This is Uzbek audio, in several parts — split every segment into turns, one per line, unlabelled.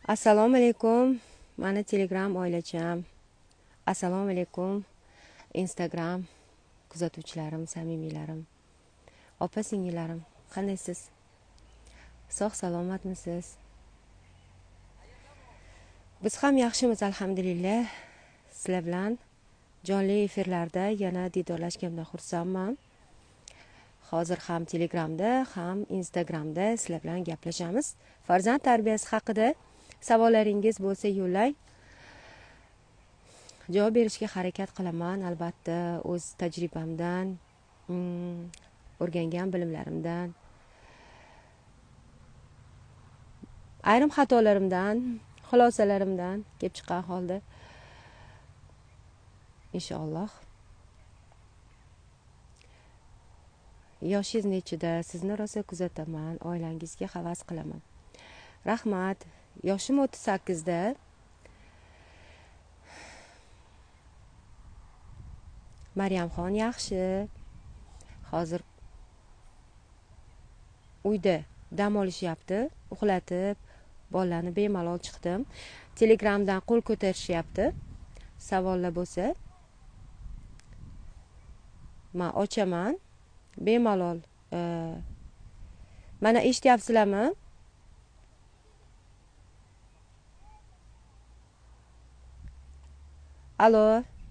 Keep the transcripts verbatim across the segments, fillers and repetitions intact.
Assalomu alaykum. Mani Telegram oilacham. Assalomu alaykum. Instagram kuzatuvchilarim, samimiylarim. Opa singillarim, qandaysiz? Sog' salomatmisiz? Biz ham yaxshimiz, alhamdulillah. Sizlar bilan jonli efirlarda yana didorlashganimdan xursandman. Hozir ham Telegramda, ham Instagramda sizlar bilan gaplashamiz. Farzand tarbiyasi haqida savollaringiz bo'lsa yo'llang. Javob berishga harakat qilaman, albatta, o'z tajribamdan, o'rgangan bilimlarimdan, ayrim xatolarimdan, xulosalarimdan kelib chiqqan holda inshaalloh. Yoshingiz nechida? Sizni rosa kuzataman, oilangizga havas qilaman. Rahmat. Yoshim o'ttiz sakkizda. Maryamxon yaxshi. Hozir uyda dam olishyapti, uxlatib, bolalarni bemalol chiqdim. Telegramdan qo'l ko'tarishyapti. Savollar bo'lsa, men ochaman. Bemalol. E, mana eshityapsizlarmi? Alo.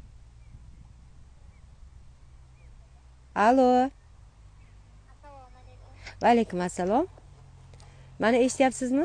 Alo. Va alaykum assalom. Mana eshityapsizmi?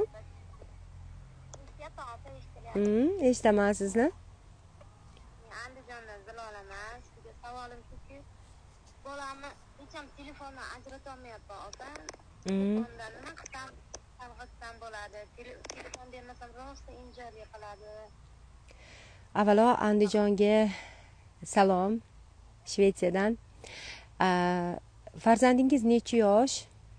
Hmm, eshitaman sizni.
Andijondan Zilolaman. Sizga savolim shuki, bolamni hecham telefondan ajrata olmayapman, opa. Telefondan nima qilsam chalg'itsam bo'ladi. Telefon bermasam rosa injirlik qiladi.
Avvalo Andijonga salom, Shvetsiyadan. Farzandingiz necha yosh?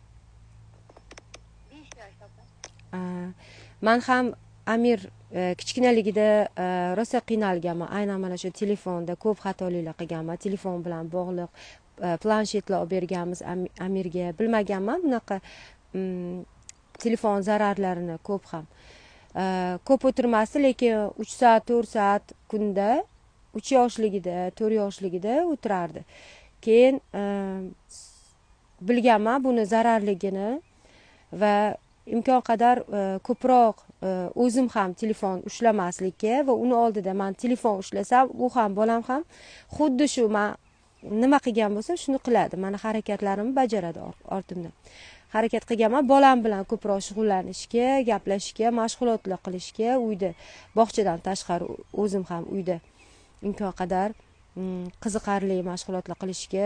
besh yosh, opa.
Men ham Amir kichkinaligida rosa qiynalganman. Aynan mana shu telefonda ko'p xatoliklar qilganman. Telefon bilan bog'liq planshetlar olib berganmiz Amirga. Bilmaganman bunaqa telefon zararlarini ko'p ham. Ko'p o'tirmasdi, lekin uch soat, to'rt soat kunda uch yoshligida, to'rt yoshligida o'tirardi. Keyin bilganman buni zararligini va imkon qadar ko'proq o'zim ham telefon ushlamaslikka va uni oldida men telefon ushlasam, u ham bolam ham xuddi shu men nima qilgan bo'lsa shuni qiladi. Mana harakatlarimni bajaradi ortimdan. Harakat qilganman, bolam bilan ko'proq shug'ullanishga, gaplashishga, mashg'ulotlar qilishga, uyda bog'chadan tashqari o'zim ham uyda imkon qadar qiziqarli mashg'ulotlar qilishga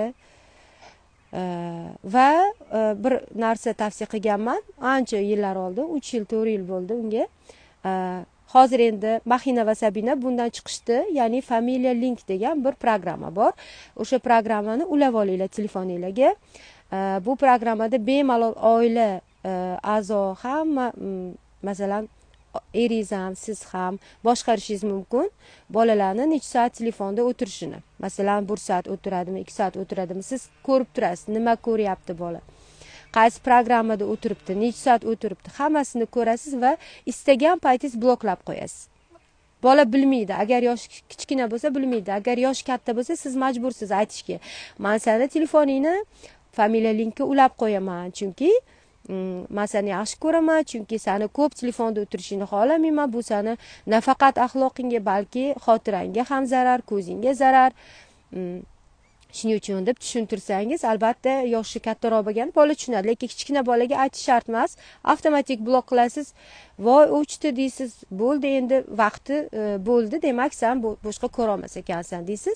va bir narsa tavsiya qilganman ancha yillar oldin, uch yil, to'rt yil bo'ldi unga. Hozir endi Mahina va Sabina bundan chiqishdi, ya'ni Familia Link degan bir programma bor. O'sha programmani ulab olinglar telefoningizga. Bu programmada bemalol oila a'zo hamma, masalan, eringiz ham, siz ham boshqarishingiz mumkin. Bolalarni necha soat telefonda o'tirishini. Masalan, bir soat o'tiradimi, ikki soat o'tiradimi, siz ko'rib turasiz, nima ko'ryapti bola. Qaysi programmada o'tiribdi, necha soat o'tiribdi, hammasini ko'rasiz va istagan paytingiz bloklab qo'yasiz. Bola bilmaydi, agar yosh kichkina bo'lsa bilmaydi, agar yosh katta bo'lsa siz majbursiz aytishga. Men seni telefoningni Familia Linkka ulab qo'yaman, chunki men seni yaxshi ko'raman, chunki seni ko'p telefonda o'tirishingni xohlamayman. Bu seni nafaqat axloqingga, balki xotirangga ham zarar, ko'zingga zarar. Shuning uchun deb tushuntirsangiz, albatta yoshi kattaroq bo'lgan bola tushunadi, lekin kichkina bolaga aytish shart emas. Avtomatik blok qilasiz. Voy, o'chdi deysiz. Bo'ldi, endi vaqti bo'ldi, demak sen boshqa ko'ra olmas ekansan deysiz.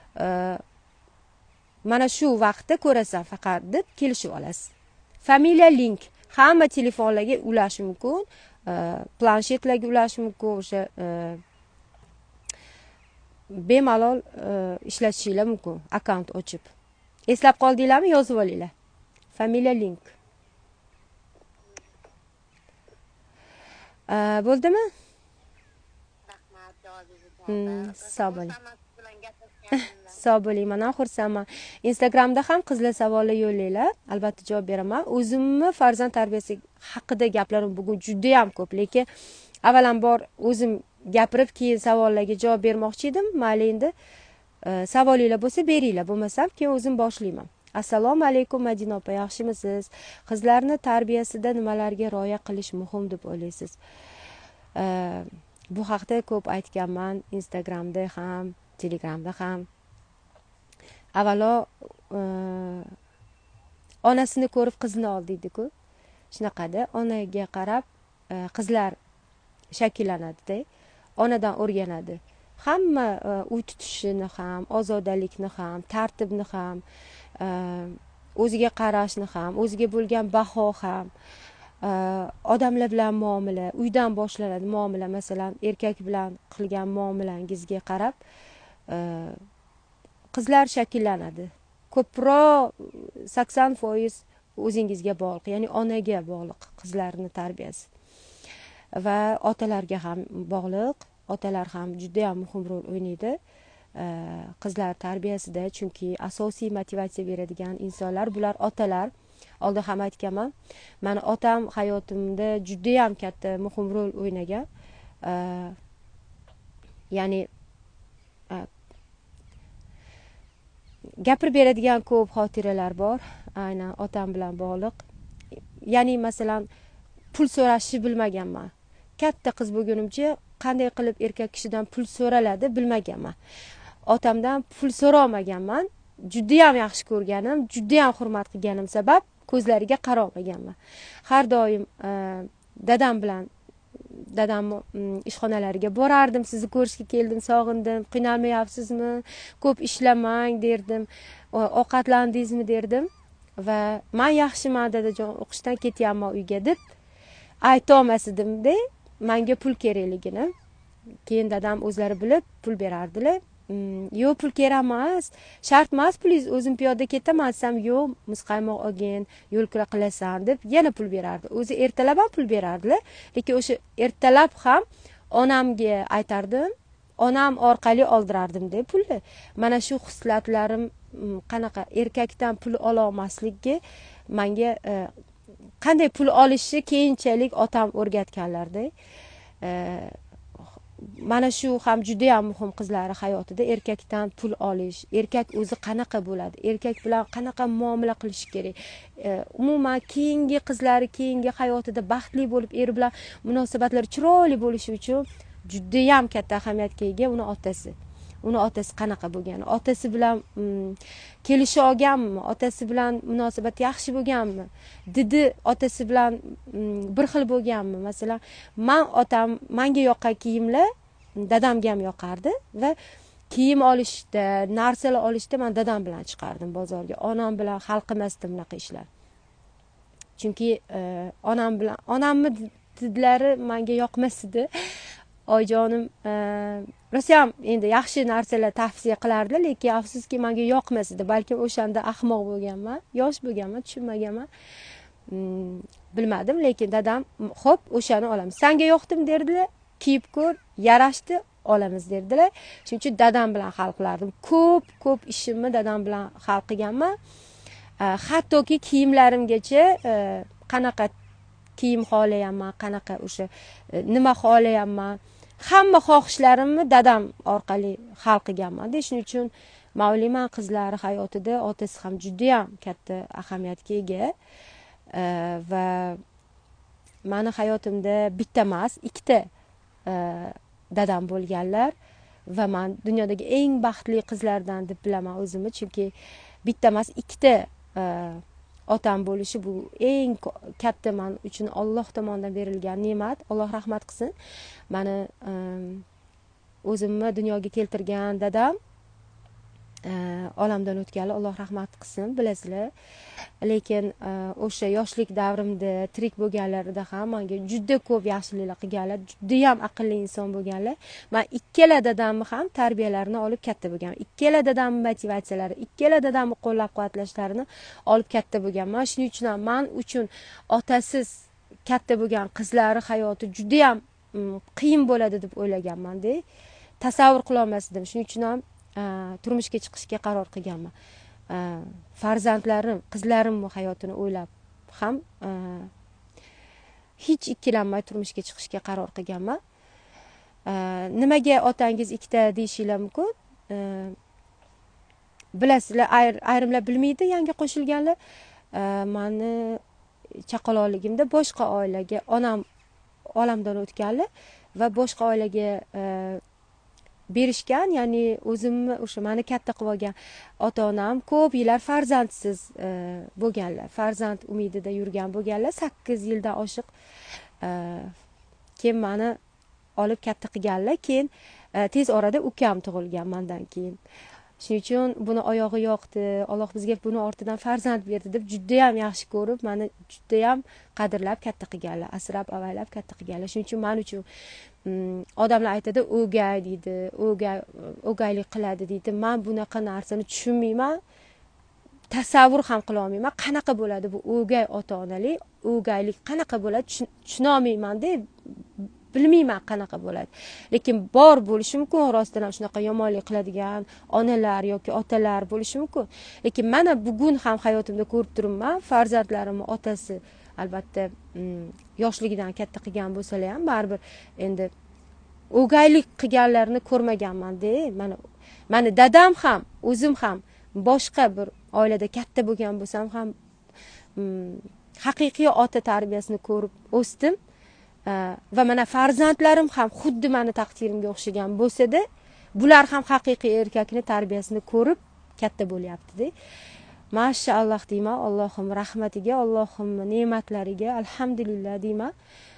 Mana shu vaqtda ko'rasan faqat deb kelishib olasiz. Familia Link hamma telefonlarga ulash mumkin, planshetlarga ulash mumkin, o'sha bemalol ishlatishingiz mumkin, akkaunt ochib. Eslab qoldinglarmi? Yozib olinglar. Familia Link. Bo'ldimi?
Rahmat, javob
Sog' bo'ling. Sog' bo'ling, men ham xursandman. Instagramda ham qizlar savollar yo'llanglar, albatta javob beraman. O'zimni farzand tarbiyasi haqida gaplarim bugun juda ham ko'p, lekin avvalambor o'zim gapirib keyin savollarga javob bermoqchi edim. Mayli endi savolinglar bo'lsa beringlar, bo'lmasam keyin o'zim boshlayman. Assalomu alaykum Madina opa, yaxshimisiz? Qizlarni tarbiyasida nimalarga rioya qilish muhim deb o'ylaysiz? Bu haqda ko'p aytganman, Instagramda ham, Telegramda ham. Avvalo onasini ko'rib qizni ol deydi-ku. Shunaqada onaga qarab qizlar shakllanadi-da, onadan o'rganadi. Hamma uy tutishini ham, ozodalikni ham, tartibni ham, o'ziga qarashni ham, o'ziga bo'lgan baho ham, odamlar bilan muomala, uydan boshlanadi muomala. Masalan, erkak bilan qilgan muomalangizga qarab qizlar shakllanadi. Ko'proq sakson foiz o'zingizga bog'liq, ya'ni onaga bog'liq qizlarning tarbiyasi. Va otalarga ham bog'liq. Otalar ham juda ham muhim rol o'ynaydi qizlar tarbiyasida, chunki asosiy motivatsiya beradigan insonlar bular otalar. Oldin ham aytganman, mani otam hayotimda juda ham katta muhim rol o'ynagan. Ya'ni gapirib beradigan ko'p xotiralar bor, aynan otam bilan bog'liq. Ya'ni masalan, pul so'rashni bilmaganman. Katta qiz bo'lgunimcha qanday qilib erkak kishidan pul so'raladi bilmaganman. Otamdan pul so'ramaganman. Juda ham yaxshi ko'rganim, juda ham hurmat qilganim sabab ko'zlariga qaramaganman. Har doim dadam bilan dadam ishxonalariga borardim, sizni ko'rishga keldim, sog'indim, qiynalmayapsizmi, ko'p ishlamang derdim, ovqatlandingizmi derdim va men yaxshiman dadajon, o'qishdan ketyapman uyga deb ayta olmasdim-da, menga pul kerakligini. Keyin dadam o'zlari bilib pul berardilar. Yo'q, pul kerak emas, shart emas pulingiz, o'zim piyoda ketaman desam, yo'q, muzqaymoq olgin, yo'lkira qilasan deb yana pul berardi. O'zi ertalab ham pul berardilar, lekin o'sha ertalab ham onamga aytardim, onam orqali oldirardim-da pulni. Mana shu xislatlarim qanaqa erkakdan pul ola olmaslikka menga qanday pul olishni keyinchalik otam o'rgatganlarda. Mana shu ham juda ham muhim qizlar hayotida, erkakdan pul olish, erkak o'zi qanaqa bo'ladi, erkak bilan qanaqa muomala qilish kerak. Umuman keyingi qizlari keyingi hayotida baxtli bo'lib, er bilan munosabatlari chiroyli bo'lishi uchun juda ham katta ahamiyatga ega uni otasi. Uni otasi qanaqa bo'lgani, otasi bilan kelisha olganmi, otasi bilan munosabat yaxshi bo'lganmi, didi otasi bilan bir xil bo'lganmi. Masalan, men otam menga yoqqan kiyimlar dadamga ham yoqardi va kiyim olishda, narsalar olishda men dadam bilan chiqardim bozorga. Onam bilan hal qilmasdim bunaqa ishlar. Chunki onam bilan onamni didlari menga yoqmas edi. Oyijonim rosa ham endi yaxshi narsalar tavsiya qilardilar, lekin afsuski menga yoqmas edi. Balki o'shanda ahmoq bo'lganman, yosh bo'lganman, tushunmaganman. Bilmadim, lekin dadam, "Xo'p, o'shani olamiz. Senga yoqdim" derdilar, "Kiyib ko'r, yarashdi, olamiz" derdilar. Shuning uchun dadam bilan hal qilardim. Ko'p, ko'p ishimni dadam bilan hal qilganman. Hattoki kiyimlarimgacha qanaqa kiyim xohlayapman, qanaqa o'sha nima xohlayapman, hamma xohishlarimni dadam orqali hal qilganman. Shuning uchun ma'lumman qizlar hayotida otasi ham juda ham katta ahamiyatga ega. Va meni hayotimda bitta emas, ikkita dadam bo'lganlar va men dunyodagi eng baxtli qizlardan deb bilaman o'zimni, chunki bitta emas, ikkita otam bo'lishi bu eng katta men uchun Alloh tomonidan berilgan ne'mat. Alloh rahmat qilsin. Meni o'zimni dunyoga keltirgan dadam olamdan o'tganlar, Alloh rahmat qilsin, bilasizlar. Lekin o'sha yoshlik davrimda tirik bo'lganlarida ham menga juda ko'p yaxshiliklar qilganlar, juda ham aqlli inson bo'lganlar. Men ikkala dadamni ham tarbiyalarini olib katta bo'lganman. Ikkala dadamning motivatsiyalari, ikkala dadamni qo'llab-quvvatlashlarini olib katta bo'lganman. Shuning uchun ham men uchun otasiz katta bo'lgan qizlari hayoti juda ham qiyin bo'ladi deb o'ylaganman-da. Tasavvur qila olmasdim. Shuning uchun ham turmushga chiqishga qaror qilganman. Farzandlarim, qizlarim hayotini o'ylab ham hech ikkilanmay turmushga chiqishga qaror qilganman. Nimaga otangiz ikkita deyishinglar mumkin. Bilasizlar, ayrimlar bilmaydi, yangi qo'shilganlar. Meni chaqaloqligimda boshqa oilaga onam olamdan o'tganlar va boshqa oilaga berishgan, ya'ni o'zimni o'sha meni katta qilib olgan ota-onam ko'p yillar farzandsiz bo'lganlar, farzand umidida yurgan bo'lganlar, sakkiz yildan oshiq keyin meni olib katta qilganlar. Keyin tez orada ukam tug'ilgan mendan keyin. Shuning uchun buni oyog'i yoqdi, Alloh bizga buni ortidan farzand berdi deb juda ham yaxshi ko'rib, meni juda ham qadrlab katta qilganlar, asrab avaylab katta qilganlar. Shuning uchun men uchun odamlar aytadi, o'gay deydi, o'gay o'gaylik qiladi deydi. Men bunaqa narsani tushunmayman, tasavvur ham qila olmayman. Qanaqa bo'ladi bu o'gay ota-onalik, o'gaylik qanaqa bo'ladi tushuna olmayman-da. Bilmayman qanaqa bo'ladi. Lekin bor bo'lishi mumkin, rostdan ham shunaqa yomonlik qiladigan onalar yoki otalar bo'lishi mumkin. Lekin mana bugun ham hayotimda ko'rib turibman, farzandlarimni otasi albatta yoshligidan katta qilgan bo'lsalar ham baribir endi o'gaylik qilganlarni ko'rmaganman-da. Mana mani dadam ham, o'zim ham boshqa bir oilada katta bo'lgan bo'lsam ham haqiqiy ota tarbiyasini ko'rib o'sdim. Va mana farzandlarim ham xuddi meni taqdirimga o'xshagan bo'lsa-da, bular ham haqiqiy erkakni tarbiyasini ko'rib katta bo'lyapti-da. Mashaalloh deyman, Allohim rahmatiga, Allohim ne'matlariga alhamdulillah deyman.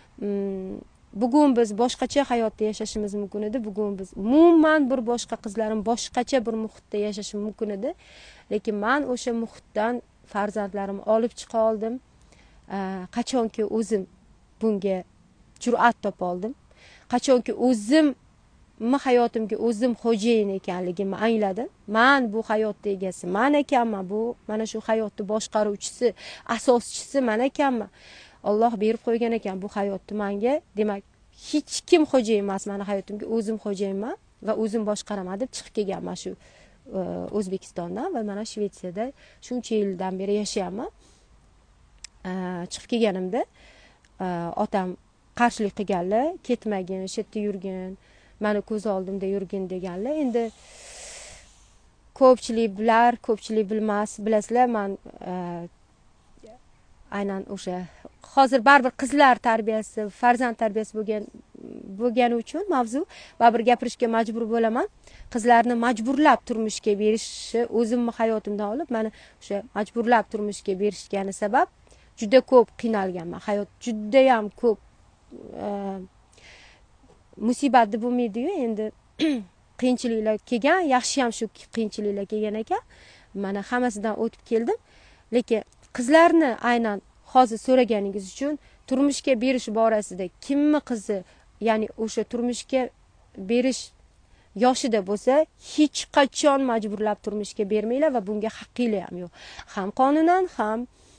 Bugun biz boshqacha hayotda yashashimiz mumkin edi. Bugun biz umuman bir boshqa qizlarim boshqacha bir muhitda yashashi mumkin edi. Lekin men o'sha muhitdan farzandlarimni olib chiqa oldim. Qachonki o'zim bunga jur'at topa oldim. Qachonki o'zim hayotimga o'zim xo'jayin ekanligimni angladim. Men bu hayotda egasi men ekanman, bu mana shu hayotni boshqaruvchisi, asoschisi men ekanman. Alloh berib qo'ygan ekan bu hayotni menga. Demak, hech kim xo'jayin emas meni hayotimga, o'zim xo'jayinman va o'zim boshqaraman deb chiqib kelganman shu O'zbekistondan va mana Shvetsiyada shuncha yildan beri yashayapman. Chiqib kelganimda otam qarshilik qilganlar, ketmagin, shu yerda yurgin, meni ko'z oldimda yurgin deganlar. Endi ko'pchilik bilar, ko'pchilik bilmas. Bilasizlar, men aynan o'sha hozir baribir qizlar tarbiyasi, farzand tarbiyasi bo'lgan bo'lgani uchun mavzu baribir gapirishga majbur bo'laman. Qizlarni majburlab turmushga berishni o'zimni hayotimdan olib, meni o'sha majburlab turmushga berishgani sabab juda ko'p qiynalganman. Hayot juda ham ko'p musibat deb bo'lmaydi-yu, endi qiyinchiliklar kelgan, yaxshi ham shu qiyinchiliklar kelgan ekan. Mana hammasidan o'tib keldim. Lekin qizlarni aynan hozir so'raganingiz uchun turmushga berish borasida kimni qizi, ya'ni o'sha turmushga berish yoshida bo'lsa, hech qachon majburlab turmushga bermanglar va bunga haqqinglar ham yo'q. Ham qonunan, ham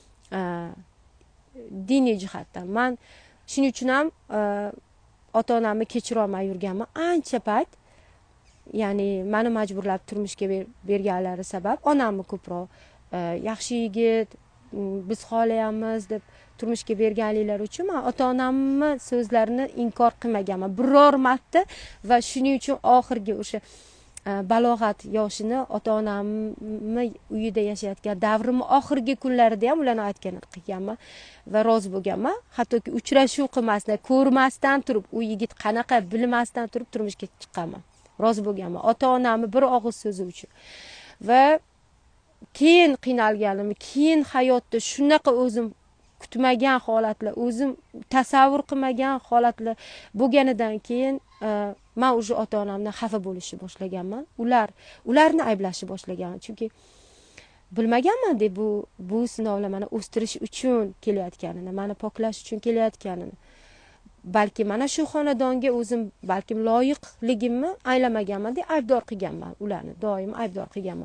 diniy jihatdan. Men shuning uchun ham ota-onamni kechira olmay yurganman ancha payt. Ya'ni meni majburlab turmushga berganlari sabab onamni ko'proq yaxshi yigit, biz xohlayapmiz deb turmushga berganliklari uchun men ota-onamni so'zlarini inkor qilmaganman biror marta va shuning uchun oxirgi o'sha balog'at yoshini ota-onamni uyida yashayotgan davrimni oxirgi kunlarida ham ularni aytganini qilganman va rozi bo'lganman. Hattoki uchrashuv qilmasdan, ko'rmasdan turib, u yigit qanaqa bilmasdan turib turmushga chiqqanman. Rozi bo'lganman ota-onamni bir og'iz so'zi uchun. Va keyin qiynalganimni, keyin hayotda shunaqa o'zim kutmagan holatlar, o'zim tasavvur qilmagan holatlar bo'lganidan keyin men o'sha ota-onamdan xafa bo'lishni boshlaganman. Ular ularni ayblashni boshlaganman. Chunki bilmaganman-da bu bu sinovlar meni o'stirish uchun kelayotganini, meni poklash uchun kelayotganini. Balki mana shu xonadonga o'zim balkim loyiqligimni anglamaganman deb aybdor qilganman ularni, doim aybdor qilganman.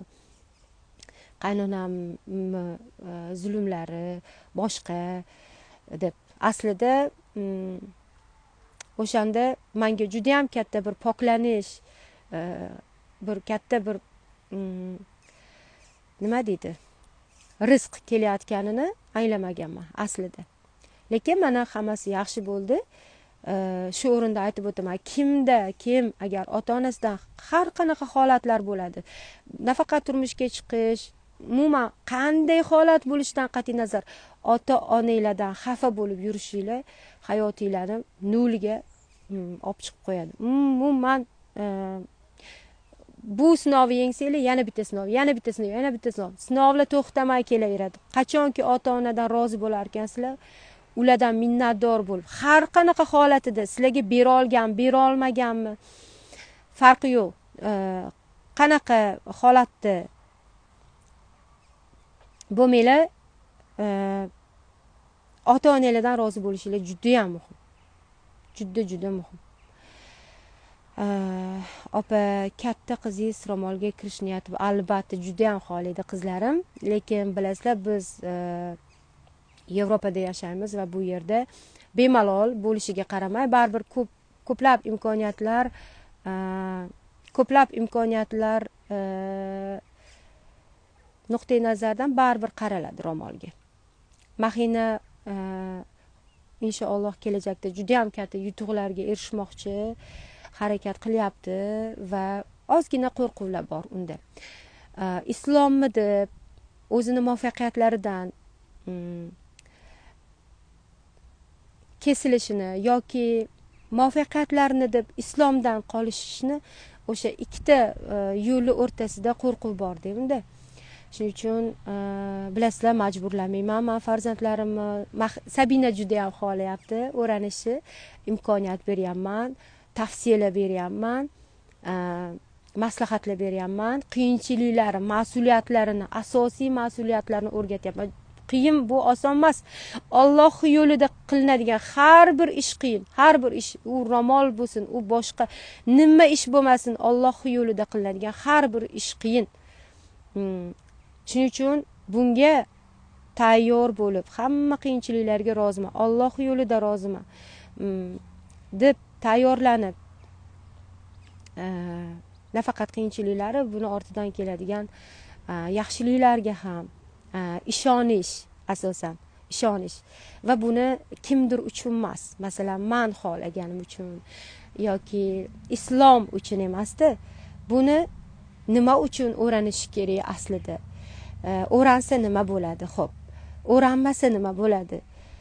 Qaynonamni zulmlari boshqa deb. Aslida o'shanda menga juda ham katta bir poklanish, bir katta bir nima deydi? Rizq kelayotganini anglamaganman aslida. lekin mana hammasi yaxshi bo'ldi. Shu o'rinda aytib o'taman, kimda kim agar ota onasidan har qanaqa holatlar bo'ladi, nafaqat turmushga chiqish, umuman qanday holat bo'lishidan qat'iy nazar ota onanglardan xafa bo'lib yurishinglar hayotinglarni nolga olib chiqib qo'yadi. Umuman bu sinovni yengsanglar yana bitta sinov, yana bitta sinov, yana bitta sinov. Sinovlar to'xtamay kelaveradi. Qachonki ota onadan rozi bo'lar ekansizlar, ulardan minnatdor bo'lib, har qanaqa holatida sizlarga bera olgan, bera olmaganmi farqi yo'q. Qanaqa holatda bo'lmanglar, ota onalardan rozi bo'lishinglar juda ham muhim. Juda juda muhim. Opa, katta qizingiz ro'molga kirish niyati albatta juda ham xohlaydi qizlarim, lekin bilasizlar biz Yevropada yashaymiz va bu yerda bemalol bo'lishiga qaramay baribir ko'p ko'plab imkoniyatlar ko'plab imkoniyatlar nuqtai nazardan baribir qaraladi ro'molga. Mahina inshaalloh kelajakda juda ham katta yutuqlarga erishmoqchi, harakat qilyapti va ozgina qo'rquvlar bor unda. Islommi deb o'zini muvaffaqiyatlaridan kesilishini yoki muvaffaqiyatlarini deb islomdan qolishishni o'sha ikkita yo'li o'rtasida qo'rquv bor deyimda. Shuning uchun bilasizlar, majburlamayman. Men farzandlarimni Sabina juda ham xohlayapti o'rganishni, imkoniyat beryapman, tavsiyalar beryapman, maslahatlar beryapman, qiyinchiliklari, mas'uliyatlarini, asosiy mas'uliyatlarni o'rgatyapman. Qiyin, bu oson emas. Alloh yo'lida qilinadigan har bir ish qiyin. Har bir ish, u ro'mol bo'lsin, u boshqa nima ish bo'lmasin, Alloh yo'lida qilinadigan har bir ish qiyin. Shuning uchun bunga tayyor bo'lib, hamma qiyinchiliklarga roziman, Alloh yo'lida roziman deb tayyorlanib, nafaqat qiyinchiliklari, buni ortidan keladigan yaxshiliklarga ham ishonish, asosan ishonish va buni kimdir uchun emas, masalan men xohlaganim uchun yoki islom uchun emasdi, buni nima uchun o'rganish kerak aslida? O'ransa nima bo'ladi? Xo'p, o'ranmasa nima bo'ladi?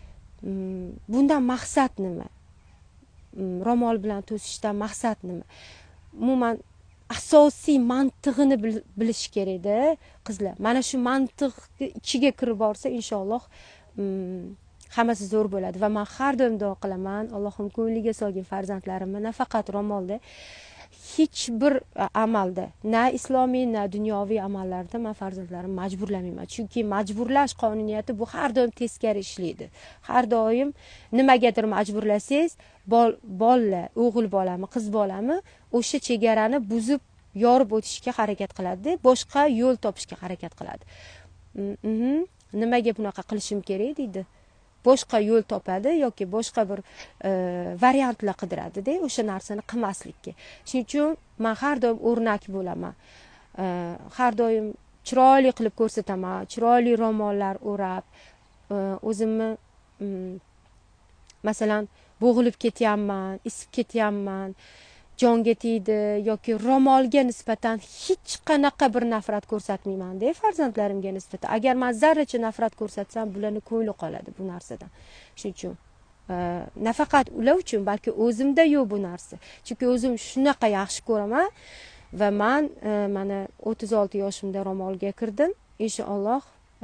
Bundan maqsad nima? Ro'mol bilan to'sishdan maqsad nima? Umuman asosiy mantig'ini bilish kerak-da qizlar. Mana shu mantiq ichiga kirib borsa inshaalloh hammasi zo'r bo'ladi va men har doim duo qilaman, Allohim ko'ngliga solgin farzandlarimni nafaqat ro'molda, hech bir amalda, na islomiy, na dunyoviy amallarda men farzandlarimni majburlamayman. Chunki majburlash qonuniyati bu har doim teskari ishlaydi. Har doim nimagadir majburlasangiz, bola, o'g'il bolami, qiz bolami o'sha chegarani buzib, yorib o'tishga harakat qiladi, boshqa yo'l topishga harakat qiladi. Nimaga bunaqa qilishim kerak deydi. Boshqa yo'l topadi yoki boshqa bir variantlar qidiradi-da, o'sha narsani qilmaslikka. Shuning uchun men har doim o'rnak bo'laman. Har doim chiroyli qilib ko'rsataman, chiroyli ro'mollar o'rab, o'zimni masalan bo'g'ilib ketyapman, isib ketyapman, jonga tegdi yoki ro'molga nisbatan hech qanaqa bir nafrat ko'rsatmayman-da farzandlarimga nisbatan. Agar men zarracha nafrat ko'rsatsam, bularning ko'ngli qoladi bu narsadan. Shuning uchun nafaqat ular uchun, balki o'zimda yo'q bu narsa. Chunki o'zim shunaqa yaxshi ko'raman va men mana o'ttiz olti yoshimda ro'molga kirdim. Inshaalloh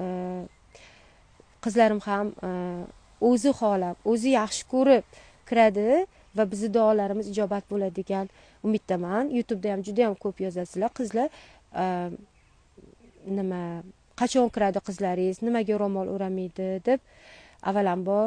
qizlarim ham o'zi xohlab, o'zi yaxshi ko'rib kiradi va bizni duolarimiz ijobat bo'ladi degan umiddaman. YouTube'da ham juda ham ko'p yozasizlar, qizlar nima qachon kiradi qizlaringiz, nimaga ro'mol o'ramaydi deb. Avvalambor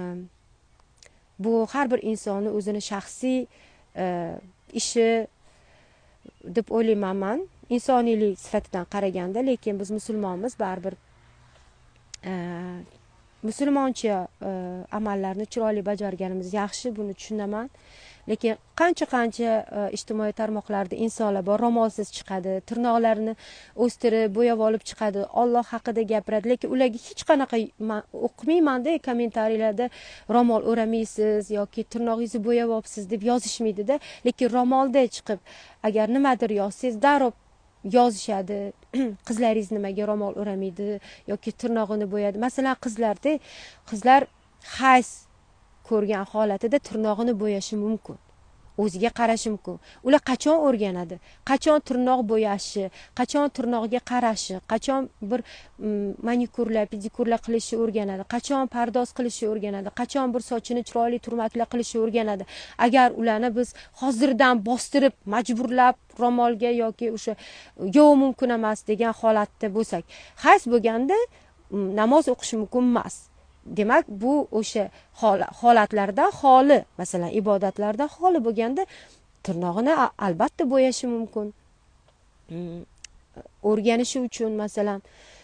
bu har bir insonning o'zini shaxsiy ishi deb o'ylayman, insoniylik sifatidan qaraganda, lekin biz musulmonmiz, baribir musulmoncha amallarni chiroyli bajarganimiz yaxshi, buni tushunaman. Lekin qancha qancha ijtimoiy tarmoqlarda insonlar bor, ro'molsiz chiqadi, tirnoqlarini o'stirib, bo'yab olib chiqadi, Alloh haqida gapiradi, lekin ularga hech qanaqa o'qimayman-da kommentariyalarda ro'mol o'ramaysiz yoki tirnog'ingizni bo'yab olibsiz deb yozishmaydi-da, lekin ro'molda chiqib agar nimadir yozsangiz darrov yozishadi. Qizlaringiz nimaga ro'mol o'ramaydi yoki tirnog'ini bo'yadi. Masalan, qizlarda qizlar hayz ko'rgan holatida tirnog'ini bo'yashi mumkin. O'ziga qarashi mumkin. Ular qachon o'rganadi? Qachon tirnoq bo'yashi, qachon tirnoqga qarashi, qachon bir manikurlar, pedikurlar qilishni o'rganadi, qachon pardoz qilishni o'rganadi, qachon bir sochini chiroyli turmaklar qilishni o'rganadi. Agar ularni biz hozirdan bostirib, majburlab ro'molga yoki o'sha yo'q mumkin emas degan holatda bo'lsak, hayz bo'lganda namoz o'qish mumkin emas. Demak, bu o'sha holatlarda xoli, masalan, ibodatlarda xoli bo'lganda tirnog'ini albatta bo'yashi mumkin. O'rganishi uchun, masalan,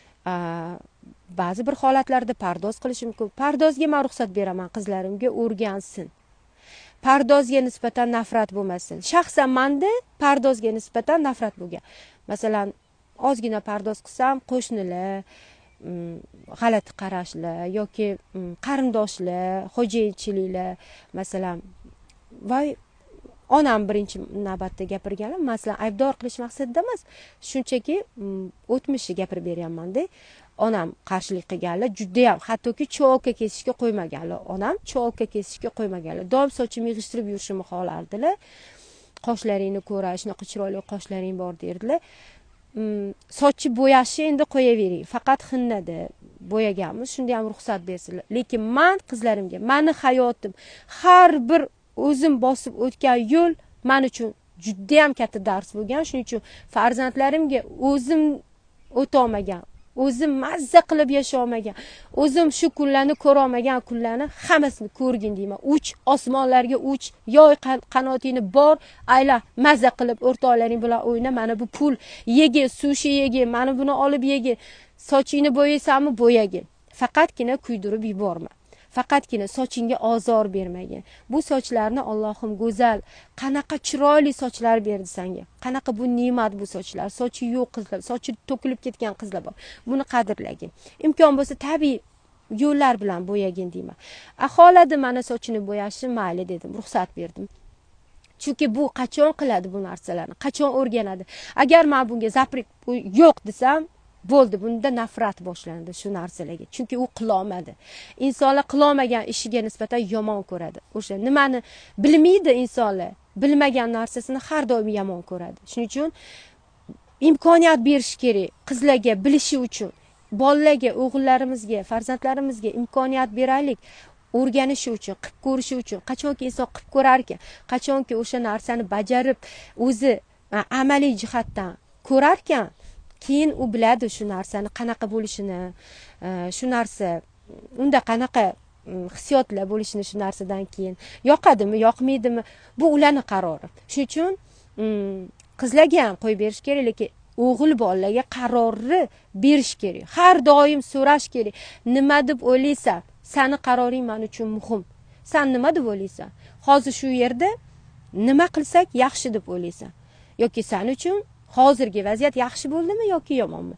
ba'zi bir holatlarda pardoz qilishi mumkin. Pardozga men ruxsat beraman, qizlarimga o'rgansin. Pardozga nisbatan nafrat bo'lmasin. Shaxsan menda pardozga nisbatan nafrat bo'lgan. Masalan, ozgina pardoz qilsam, qo'shnilar g'alati qarashlar yoki qarindoshlar, xo'jayinchiliklar, masalan, voy onam birinchi navbatda gapirganim, masalan, aybdor qilish maqsadida emas, shunchaki o'tmishni gapirib beryapman-da. Onam qarshilik qilganlar, juda ham, hattoki cho'lka kesishga qo'ymaganlar. Onam cho'lka kesishga qo'ymaganlar. Doim sochimni yig'ishtirib yurishimni xohlardilar. Qoshlaringni ko'ra, shunaqa chiroyli qoshlaring bor derdilar. Sochi bo'yashni endi qo'yavering, faqat xinnada bo'yaganmiz, shunda ham ruxsat bersinlar. Lekin men qizlarimga, meni hayotim, har bir o'zim bosib o'tgan yo'l men uchun juda ham katta dars bo'lgan. Shuning uchun farzandlarimga o'zim o'ta olmagan, o'zim mazza qilib yasha olmagan, o'zim shu kunlarni ko'ra olmagan kunlarni hammasini ko'rgin deyman. Uch osmonlarga uch, yoy qanotingni bor, ayla mazza qilib o'rtoqlaring bilan o'yna, mana bu pul yegin, sushi yegin, mana buni olib yegin. Sochingni bo'yaysanmi, bo'yagin. Faqatgina kuydirib yuborma. Faqatgina sochingga ozor bermagin. Bu sochlarni Allohim go'zal, qanaqa chiroyli sochlar berdi senga. Qanaqa bu ne'mat bu sochlar. Sochi yo'q qizlar, sochi to'kilib ketgan qizlar bor. Buni qadrlagin. Imkon bo'lsa tabiiy yo'llar bilan bo'yagin deyman. Aholada mana sochini bo'yashi mayli dedim, ruxsat berdim. Chunki bu qachon qiladi bu narsalarni? Qachon o'rganadi? Agar men bunga zapret yo'q desam, bo'ldi, bunda nafrat boshlanadi shu narsalarga. Chunki u qilolmadi. Insonlar qilolmagan ishiga nisbatan yomon ko'radi. O'sha nimani bilmaydi insonlar, bilmagan narsasini har doim yomon ko'radi. Shuning uchun imkoniyat berish kerak qizlarga bilishi uchun. Bolalarga, o'g'illarimizga, farzandlarimizga imkoniyat beraylik. O'rganishi uchun, qilib ko'rishi uchun. Qachonki inson qilib ko'rar ekan, qachonki o'sha narsani bajarib, o'zi amaliy jihatdan ko'rar ekan, keyin u biladi shu narsani qanaqa bo'lishini, shu narsa unda qanaqa hissiyotlar bo'lishini shu narsadan keyin yoqadimi, yoqmaydimi, bu ularning qarori. Shuning uchun qizlarga ham qo'yib berish kerak, lekin o'g'il bolalarga qarorni berish kerak. Har doim so'rash kerak. Nima deb o'ylaysan? Seni qaroring men uchun muhim. Sen nima deb o'ylaysan? Hozir shu yerda nima qilsak yaxshi deb o'ylaysan? Yoki sen uchun hozirgi vaziyat yaxshi bo'ldimi yoki yomonmi?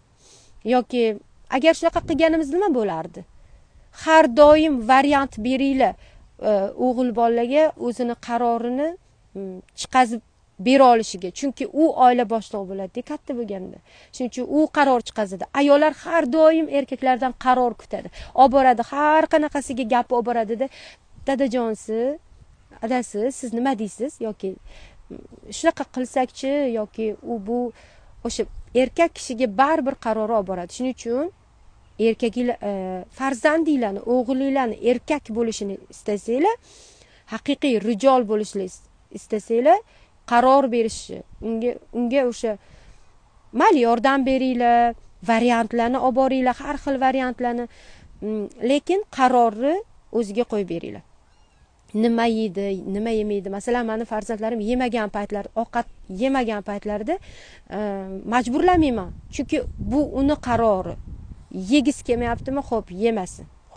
Yoki agar shunaqa qilganimiz nima bo'lardi? Har doim variant beringlar. O'g'il bolalarga o'zini qarorini chiqazib bera olishiga. Chunki u oila boshlig'i bo'ladi, katta bo'lganda. Shuning uchun u qaror chiqazadi. Ayollar har doim erkaklardan qaror kutadi. Olib boradi, har qanaqasiga gap olib boradida, dadajonsi, adasi, siz nima deysiz yoki shunaqa qilsakchi yoki u bu o'sha erkak kishiga baribir qaror olib boradi. Shuning uchun erkaklar farzandinglarni, o'g'ilinglarni erkak bo'lishini istasanglar, haqiqiy rijol bo'lishni istasanglar, qaror berishni, unga unga o'sha mayli yordam beringlar, variantlarni olib boringlar, har xil variantlarni, lekin qarorni o'ziga qo'yib beringlar. Nima yeydi, nima yemaydi? Masalan, meni farzandlarim yemagan paytlar, ovqat yemagan paytlarida majburlamayman. Chunki bu uni qarori. Yegisi kelmayaptimi? Xo'p, yemasin.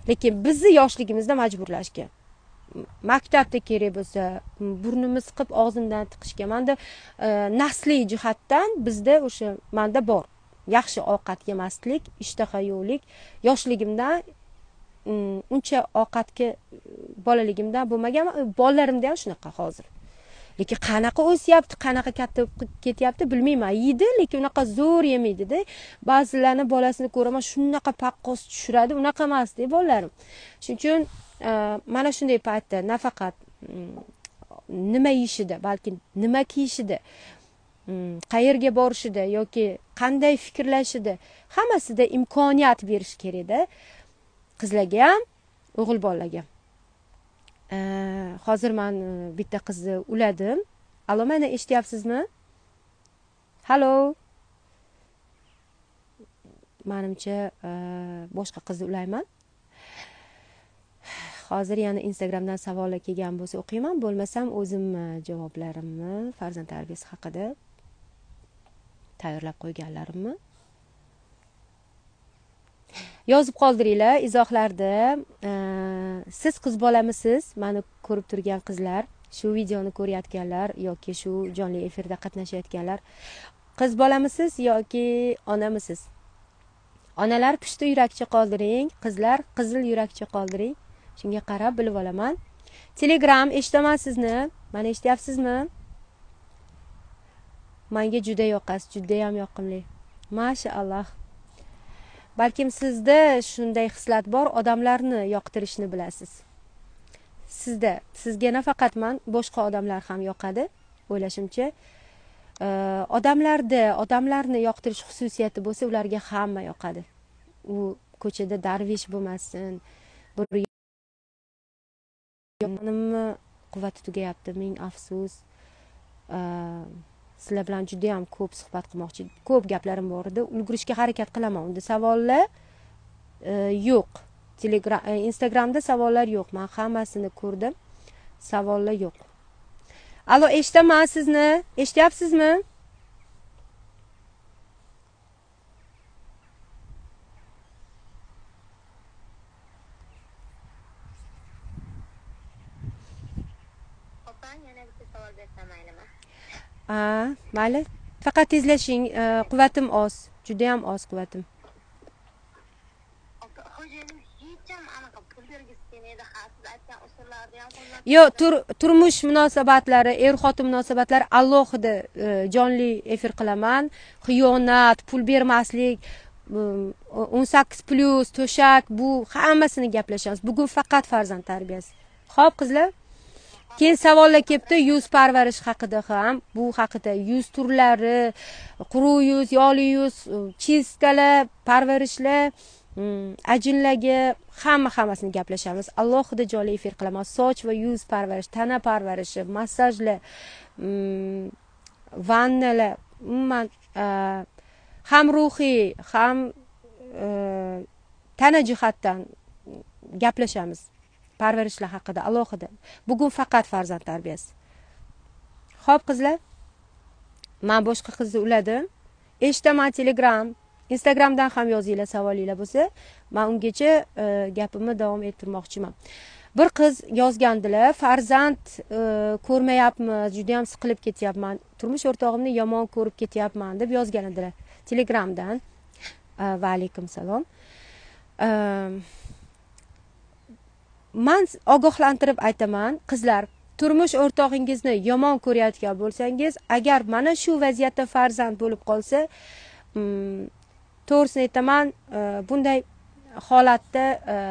lekin bizni yoshligimizda majburlashgan. Maktabda kerak bo'lsa burnimiz siqib og'zimdan tiqishga. Menda e, nasliy jihatdan bizda o'sha menda bor. Yaxshi ovqat yemaslik, ishtaha yo'qlik yoshligimdan uncha ovqatga bolaligimdan bo'lmagan, bolalarimda ham shunaqa hozir. Lekin qanaqa o'syapti, qanaqa katta ketyapti bilmayman. Yeydi, lekin unaqa zo'r yemaydi-da. Ba'zilarning bolasini ko'raman, shunaqa paqqos tushiradi, unaqa emas-da bolalarim. Shuning uchun mana shunday paytda nafaqat nima yeyishida, balki nima kiyishida, qayerga borishida yoki qanday fikrlashida hammasida imkoniyat berish kerak-da. Qizlarga ham, o'g'il bolalarga. Hozir men bitta qizni uladim. Alo, meni eshityapsizmi? Halo. Menimcha boshqa qizni ulayman. Hozir yana Instagramdan savollar kelgan bo'lsa o'qiyman, bo'lmasam o'zim javoblarimni farzand tarbiyasi haqida tayyorlab qo'yganlarimni yozib qoldiringlar izohlarda. Siz qiz bolamisiz? Meni ko'rib turgan qizlar, shu videoni ko'rayotganlar yoki shu jonli efirda qatnashayotganlar, qiz bolamisiz yoki onamisiz? Onalar pushti yurakcha qoldiring, qizlar qizil yurakcha qoldiring. Shunga qarab bilib olaman. Telegram eshitaman sizni. Meni eshityapsizmi? Menga juda yoqasiz, juda ham yoqimli. Mashaalloh. Balkim sizda shunday xislat bor, odamlarni yoqtirishni bilasiz. Sizda, sizga nafaqat men, boshqa odamlar ham yoqadi, o'ylashimcha. Odamlarda, odamlarni yoqtirish xususiyati bo'lsa, ularga hamma yoqadi. U ko'chada darvish bo'lmasin, bir yonimni quvvati tugayapti, ming afsus. Sizlar bilan juda ham ko'p suhbat qilmoqchi, ko'p gaplarim bor edi. Ulgurishga harakat qilaman. Unda savollar yo'q. Telegram, Instagramda savollar yo'q. Men hammasini ko'rdim. Savollar yo'q. Alo, eshitaman sizni. Eshityapsizmi? Ha, mayli. Faqat tezlashing, quvvatim oz, juda ham oz quvvatim. Yo, tur, turmush munosabatlari, er-xotin munosabatlari alohida jonli efir qilaman. Xiyonat, pul bermaslik, o'n sakkiz plus, to'shak, bu hammasini gaplashamiz. Bugun faqat farzand tarbiyasi. Xo'p, qizlar. Keyin savollar kelibdi yuz parvarish haqida ham, bu haqida yuz turlari, quruq yuz, yog'li yuz, chistkalar, parvarishlar, ajinlarga hamma hammasini gaplashamiz. Alohida jonli efir qilaman. Soch va yuz parvarish, tana parvarishi, massajlar, vannalar, umuman ham ruhiy, ham tana jihatdan gaplashamiz. Parvarishlar haqida alohida. Bugun faqat farzand tarbiyasi. Xo'p qizlar, men boshqa qizni uladim. Eshitaman Telegram, Instagramdan ham yozinglar savolinglar bo'lsa, men ungacha gapimni davom ettirmoqchiman. Bir qiz yozgandilar, farzand ko'rmayapmiz, juda ham siqilib ketyapman. Turmush o'rtog'imni yomon ko'rib ketyapman deb yozgan edilar Telegramdan. Va alaykum salom. Men ogohlantirib aytaman, qizlar, turmush o'rtog'ingizni yomon ko'rayotgan bo'lsangiz, agar mana shu vaziyatda farzand bo'lib qolsa, to'g'risini aytaman, bunday holatda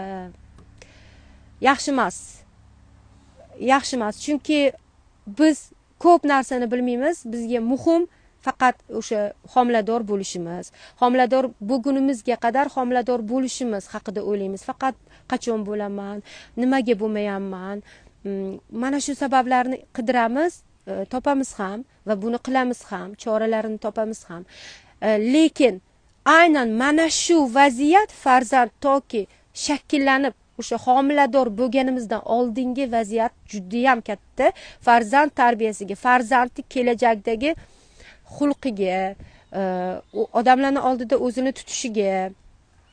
yaxshi emas. Yaxshi emas, chunki biz ko'p narsani bilmaymiz. Bizga muhim faqat o'sha homilador bo'lishimiz. Homilador bo'lgunimizga qadar homilador bo'lishimiz haqida o'ylaymiz. Faqat qachon bo'laman, nimaga bo'lmayapman. Mana shu sabablarni qidiramiz, topamiz ham va buni qilamiz ham, choralarini topamiz ham. Lekin aynan mana shu vaziyat farzand toki shakllanib o'sha homilador bo'lganimizdan oldingi vaziyat juda ham katta. Farzand tarbiyasiga, farzandning kelajakdagi xulqiga, odamlarning oldida o'zini tutishiga,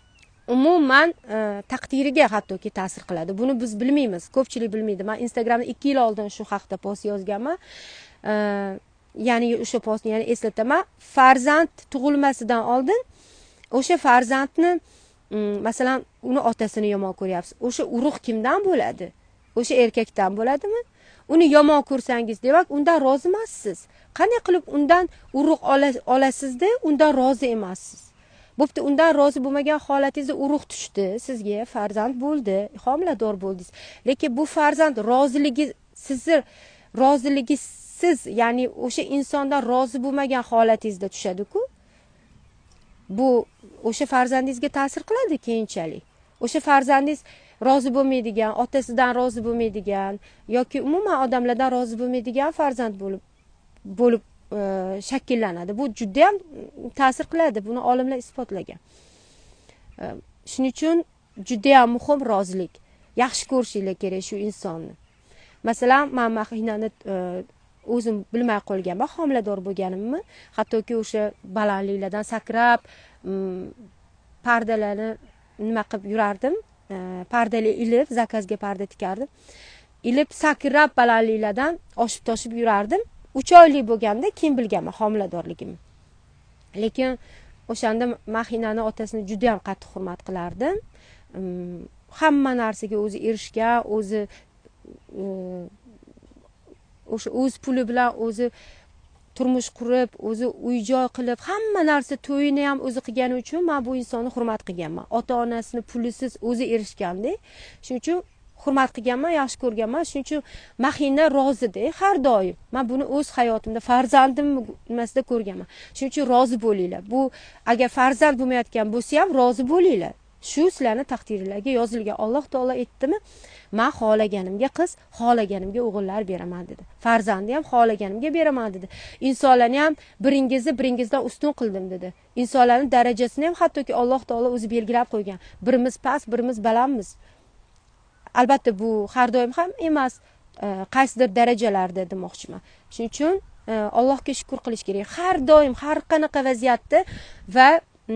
umuman taqdiriga hattoki ta'sir qiladi. Buni biz bilmaymiz, ko'pchilik bilmaydi. Men Instagramda ikki yil oldin shu haqda post yozganman. Ya'ni o'sha postni yana eslataman. Farzand tug'ilmasidan oldin o'sha farzandni masalan uni otasini yomon ko'ryapsiz. O'sha urug' kimdan bo'ladi? O'sha erkakdan bo'ladimi? Uni yomon ko'rsangiz, demak, undan rozi emassiz. Qanday qilib undan urug' olasizda, undan rozi emassiz? Bo'pti, undan rozi bo'lmagan holatingizda urug' tushdi, sizga farzand bo'ldi, homilador bo'ldingiz. Lekin bu farzand roziligi sizni roziligisiz, ya'ni o'sha insondan rozi bo'lmagan holatingizda tushadi-ku. Bu o'sha farzandingizga ta'sir qiladi keyinchalik. O'sha farzandingiz rozi bo'lmaydigan, otasidan rozi bo'lmaydigan yoki umuman odamlardan rozi bo'lmaydigan farzand bo'lib bo'lib shakllanadi. Bu juda ham ta'sir qiladi. Buni olimlar isbotlagan. Shuning uchun juda ham muhim rozilik. Yaxshi ko'rishinglar kerak shu insonni. Masalan, men Mahinani o'zim bilmay qolganman, homilador bo'lganimni, hattoki o'sha balandliklardan sakrab, pardalarni nima qilib yurardim. Pardali ilib, zakazga parda tikardim. Ilib sakrab balandliklardan oshib-toshib yurardim. uch oylik bo'lganda keyin bilganman homiladorligimni. Lekin o'shanda Mahinani otasini juda ham qattiq hurmat qilardim. Hamma narsaga o'zi erishgan, o'zi o'sha o'z puli bilan o'zi turmush qurib, o'zi uy-joy qilib, hamma narsa to'yini ham o'zi qilgani uchun men bu insonni hurmat qilganman. Ota-onasini pulisiz o'zi erishganda, shuning uchun hurmat qilganman, yaxshi ko'rganman. Shuning uchun Mahina rozi-da har doim. Men buni o'z hayotimda farzandim nimasida ko'rganman. Shuning uchun rozi bo'linglar. Bu agar farzand bo'lmayotgan bo'lsa ham rozi bo'linglar. Shu sizlarning taqdiringlarga yozilgan. Alloh taolo aytdimi? Men xohlaganimga qiz, xohlaganimga o'g'illar beraman dedi. Farzandni ham xohlaganimga beraman dedi. Insonlarni ham biringizni biringizdan ustun qildim dedi. Insonlarning darajasini ham hattoki Alloh taolo o'zi belgilab qo'ygan. Birimiz past, birimiz balandmiz. Albatta bu har doim ham emas, qaysidir darajalarda demoqchiman. Shuning uchun Allohga shukr qilish kerak. Har doim har qanaqa vaziyatda va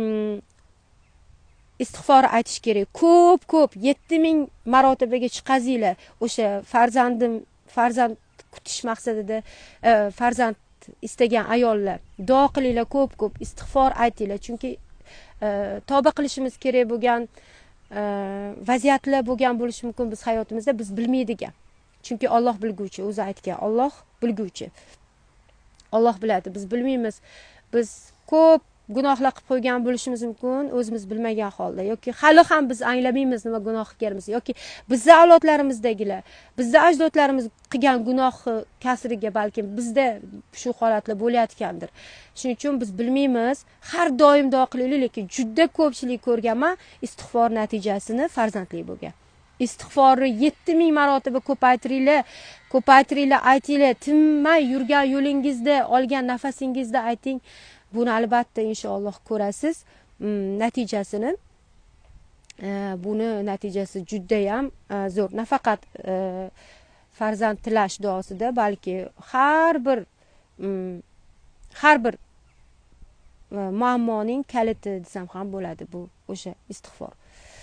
istig'for aytish kerak. Ko'p ko'p yetti ming marotabaga chiqazinglar. O'sha farzandim farzand kutish maqsadida farzand istagan ayollar duo qilinglar, ko'p ko'p istig'for aytinglar. Chunki tavba qilishimiz kerak bo'lgan vaziyatlar bo'lgan bo'lishi mumkin biz hayotimizda, biz bilmaydigan. Chunki Alloh bilguvchi, o'zi aytgan, Alloh bilguvchi. Alloh biladi, biz bilmaymiz. Biz ko'p gunohlar qilib qo'ygan bo'lishimiz mumkin, o'zimiz bilmagan holda, yoki hali ham biz anglamaymiz nima gunoh qilganimiz, yoki bizning avlodlarimizdagilar, bizning ajdodlarimiz qilgan gunoh kasriga balkim bizda shu holatlar bo'layotgandir. Shuning uchun biz bilmaymiz. Har doim duo qilaylik, lekin juda ko'pchilik ko'rganman istig'for natijasini farzandli bo'lgan. Istig'forni yetti ming marotaba ko'paytiringlar, ko'paytiringlar, aytinglar, tinmay yurgan yo'lingizda, olgan nafasingizda ayting. Buni albatta inshaalloh ko'rasiz natijasini. Buni natijasi juda ham zo'r. Nafaqat farzand tilash duosida, balki har bir har bir muammoning kaliti desam ham bo'ladi bu o'sha istig'for.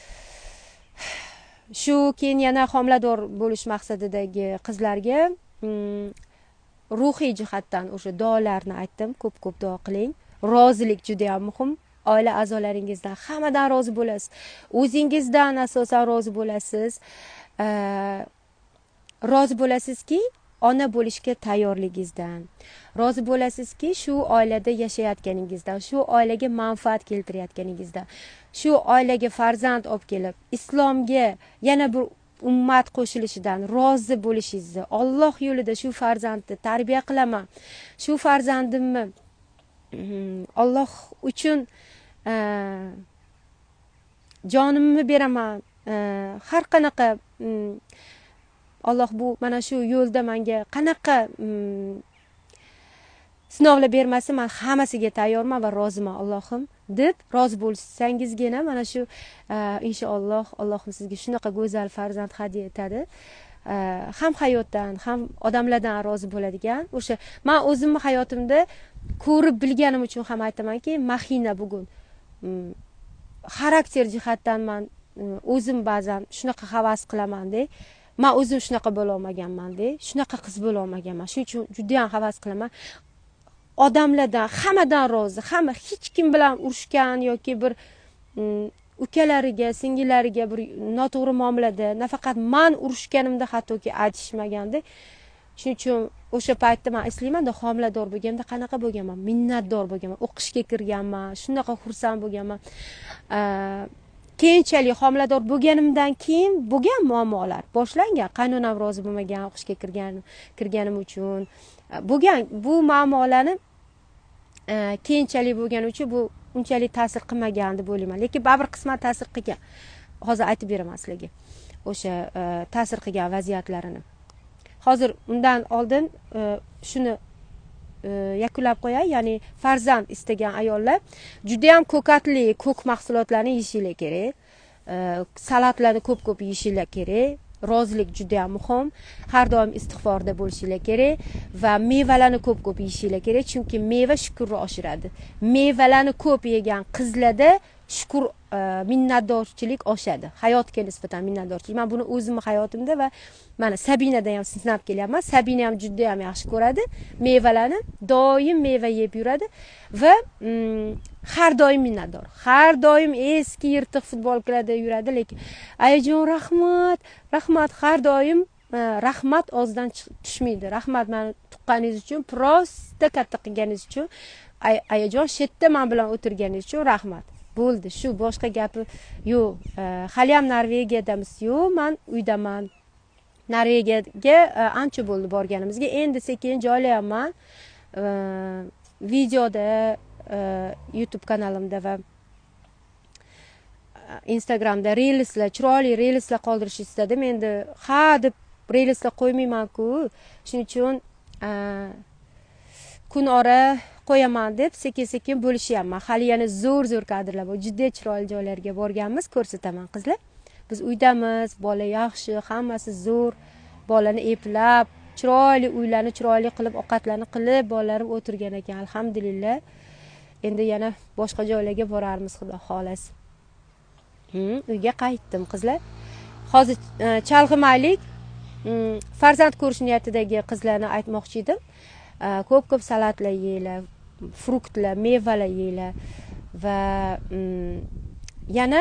Shu keyin yana homilador bo'lish maqsadidagi qizlarga ruhiy jihatdan o'sha duolarni aytdim, ko'p-ko'p duo qiling. Rozilik juda ham muhim. Oila a'zolaringizdan hammadan rozi bo'lasiz. O'zingizdan asosan rozi bo'lasiz. Rozi bo'lasizki, ona bo'lishga tayyorligingizdan. Rozi bo'lasizki, shu oilada yashayotganingizdan, shu oilaga manfaat keltirayotganingizdan, shu oilaga farzand olib kelib, islomga yana bir ummat qo'shilishidan rozi bo'lishingizni, Alloh yo'lida shu farzandni tarbiya qilaman, shu farzandimni Alloh uchun jonimni beraman, har qanaqa Alloh bu mana shu yo'lda menga qanaqa sinovlar bermasa, men hammasiga tayyorman va roziman Allohim deb rozi bo'lsangizgina mana shu inshaalloh Allohim sizga shunaqa go'zal farzand hadya etadi. Ham hayotdan, ham odamlardan rozi bo'ladigan. O'sha men o'zimni hayotimda ko'rib bilganim uchun ham aytamanki, Mahina bugun xarakter jihatdan man o'zim ba'zan shunaqa havas qilamanda, men o'zim shunaqa bo'la olmaganman-da, shunaqa qiz bo'la olmaganman. Shuning uchun juda ham havas qilaman. Odamlardan, hammadan rozi, hamma hech kim bilan urushgan yoki bir ukalariga, singillariga bir noto'g'ri muomalada, nafaqat men urushganimda hattoki aytishmaganda. Shuning uchun o'sha paytda men eslayman-da, homilador bo'lganimda qanaqa bo'lganman, minnatdor bo'lganman, o'qishga kirganman, shunaqa xursand bo'lganman. Keyinchalik homilador bo'lganimdan keyin bo'lgan muammolar boshlangan. Qaynonam rozi bo'lmagan o'qishga kirgan kirganim uchun bo'lgan bu muammolarni keyinchalik bo'lgani uchun bu unchalik ta'sir qilmagan deb o'ylayman. Lekin baribir qisman ta'sir qilgan. Hozir aytib beraman sizlarga o'sha ta'sir qilgan vaziyatlarini. Hozir undan oldin shuni yakunlab qo'yay, ya'ni farzand istagan ayollar juda ham ko'katli, ko'k mahsulotlarni yeyishinglar kerak. Salatlarni ko'p-ko'p yeyishinglar kerak. Rozilik juda ham muhim. Har doim istig'forda bo'lishinglar kerak va mevalarni ko'p-ko'p yeyishinglar kerak, chunki meva shukurni oshiradi. Mevalarni ko'p yegan qizlarda shukur, minnatdorchilik oshadi. Hayotga nisbatan minnatdorchilik. Men buni o'zimning hayotimda va mana Sabinadan ham sinab kelyapman. Sabina ham juda ham yaxshi ko'radi. Mevalarni doim meva yeb yuradi va har doim minnatdor. Har doim eski yirtiq futbolkalarda yuradi, lekin ayajon rahmat, rahmat har doim rahmat og'zidan tushmaydi. Rahmat meni tuqqaningiz uchun, prosta katta qilganingiz uchun, ayajon shetda men bilan o'tirganingiz uchun rahmat. Bo'ldi, shu boshqa gapi yo'q. Hali ham Norvegiyadamiz. Yo'q, men uydaman. Norvegiyaga ancha bo'ldi borganimizga. Endi sekin joylayapman. Videoda, YouTube kanalimda va Instagramda reelslar, chiroyli reelslar qoldirishni istadim. Endi ha deb reelslar qo'ymayman-ku. Shuning uchun kun ora qo'yaman deb sekin-sekin bo'lishyapman. Hali yana zo'r-zo'r kadrlar bor. Juda chiroyli joylarga borganmiz, ko'rsataman qizlar. Biz uydamiz, bola yaxshi, hammasi zo'r. Bolani eplab, chiroyli uylarni chiroyli qilib, ovqatlarni qilib, bolalarim o'tirgan ekan, alhamdulillah. Endi yana boshqa joylarga borarmiz, xudo xolasa. Uyga qaytdim qizlar. Hozir chalg'imaylik. Farzand ko'rish niyatidagi qizlarni aytmoqchi edim. Ko'p-ko'p salatlar yeylar, fruktlar, mevalar yeylar va yana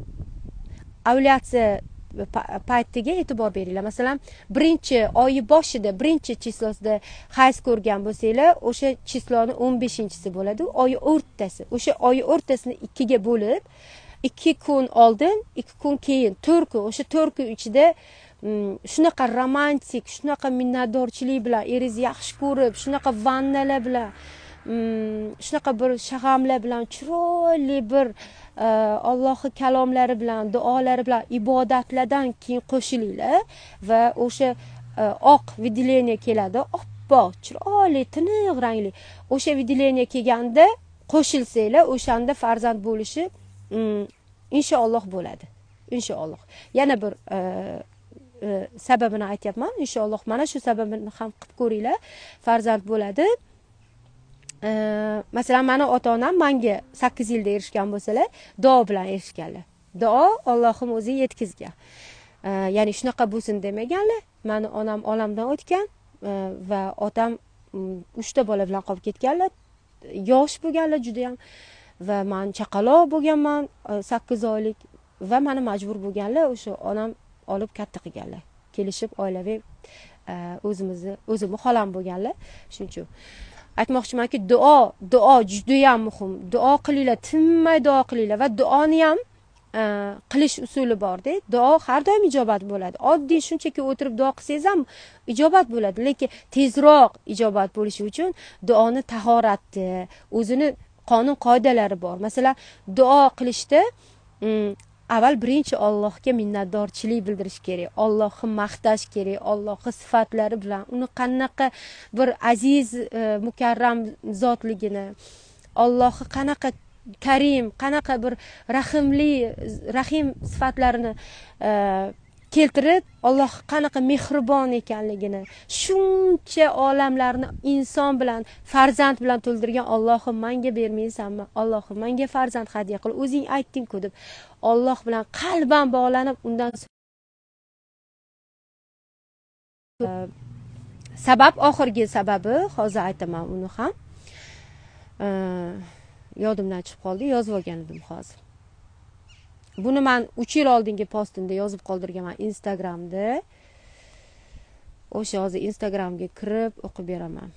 ovulyatsiya paytiga e'tibor beringlar. Masalan, birinchi oyi boshida, birinchi chislosida hayz ko'rgan bo'lsanglar, o'sha chisloni o'n beshinchisi bo'ladi, oyi o'rtasi. O'sha oyi o'rtasini ikkiga bo'lib, ikki kun oldin, ikki kun keyin, to'rt kun, o'sha to'rt kun ichida shunaqa romantik, shunaqa minnatdorchilik bilan eringizni yaxshi ko'rib, shunaqa vannalar bilan, shunaqa bir shag'amlar bilan, chiroyli bir Allohning kalomlari bilan, duolari bilan ibodatlardan keyin qo'shilinglar va o'sha oq vidileniya keladi, oppoq, chiroyli, tiniq rangli. O'sha vidileniya kelganda qo'shilsanglar, o'shanda farzand bo'lishi inshaalloh bo'ladi. Inshaalloh. Yana bir sababini aytyapman. Inshaalloh mana shu sababini ham qilib ko'ringlar, farzand bo'ladi. Masalan, meni ota-onam menga sakkiz yilda erishgan bo'lsalar, duo bilan erishganlar. Duo Allohim o'zi yetkazgan. Ya'ni shunaqa bo'lsin demaganlar. Meni onam olamdan o'tgan va otam uchta bola bilan qolib ketganlar. Yosh bo'lganlar juda ham va men chaqaloq bo'lganman, sakkiz oylik va meni majbur bo'lganlar o'sha onam olib katta qilganlar. Kelishib oilaviy o'zimizni, o'zimni xolam bo'lganlar. Shuning uchun aytmoqchimanki, duo, duo juda ham muhim. Duo qilinglar, tinmay duo qilinglar va duoni ham qilish usuli bor-da. Duo har doim ijobat bo'ladi. Oddiy shunchaki o'tirib duo qilsangiz ham ijobat bo'ladi, lekin tezroq ijobat bo'lishi uchun duoni tahoratni, o'zini qonun qoidalari bor. Masalan, duo qilishda avval birinchi Allohga minnatdorchilik bildirish kerak. Allohni maqtash kerak, Allohning sifatlari bilan uni qanaqa bir aziz, mukarram zotligini, Allohni qanaqa karim, qanaqa bir rahimli, rahim sifatlarini keltirib Alloh qanaqa mehribon ekanligini, shuncha olamlarni inson bilan, farzand bilan to'ldirgan Allohim menga bermaysanmi? Allohim menga farzand hadya qil. O'zing aytding-ku deb Alloh bilan qalban bog'lanib, undan sabab oxirgi sababi hozir aytaman uni ham. Yodimdan chiqib qoldi, yozib olgan edim hozir. Buni men uch yil oldingi postimda yozib qoldirganman Instagramda. O'sha hozir Instagramga kirib o'qib beraman.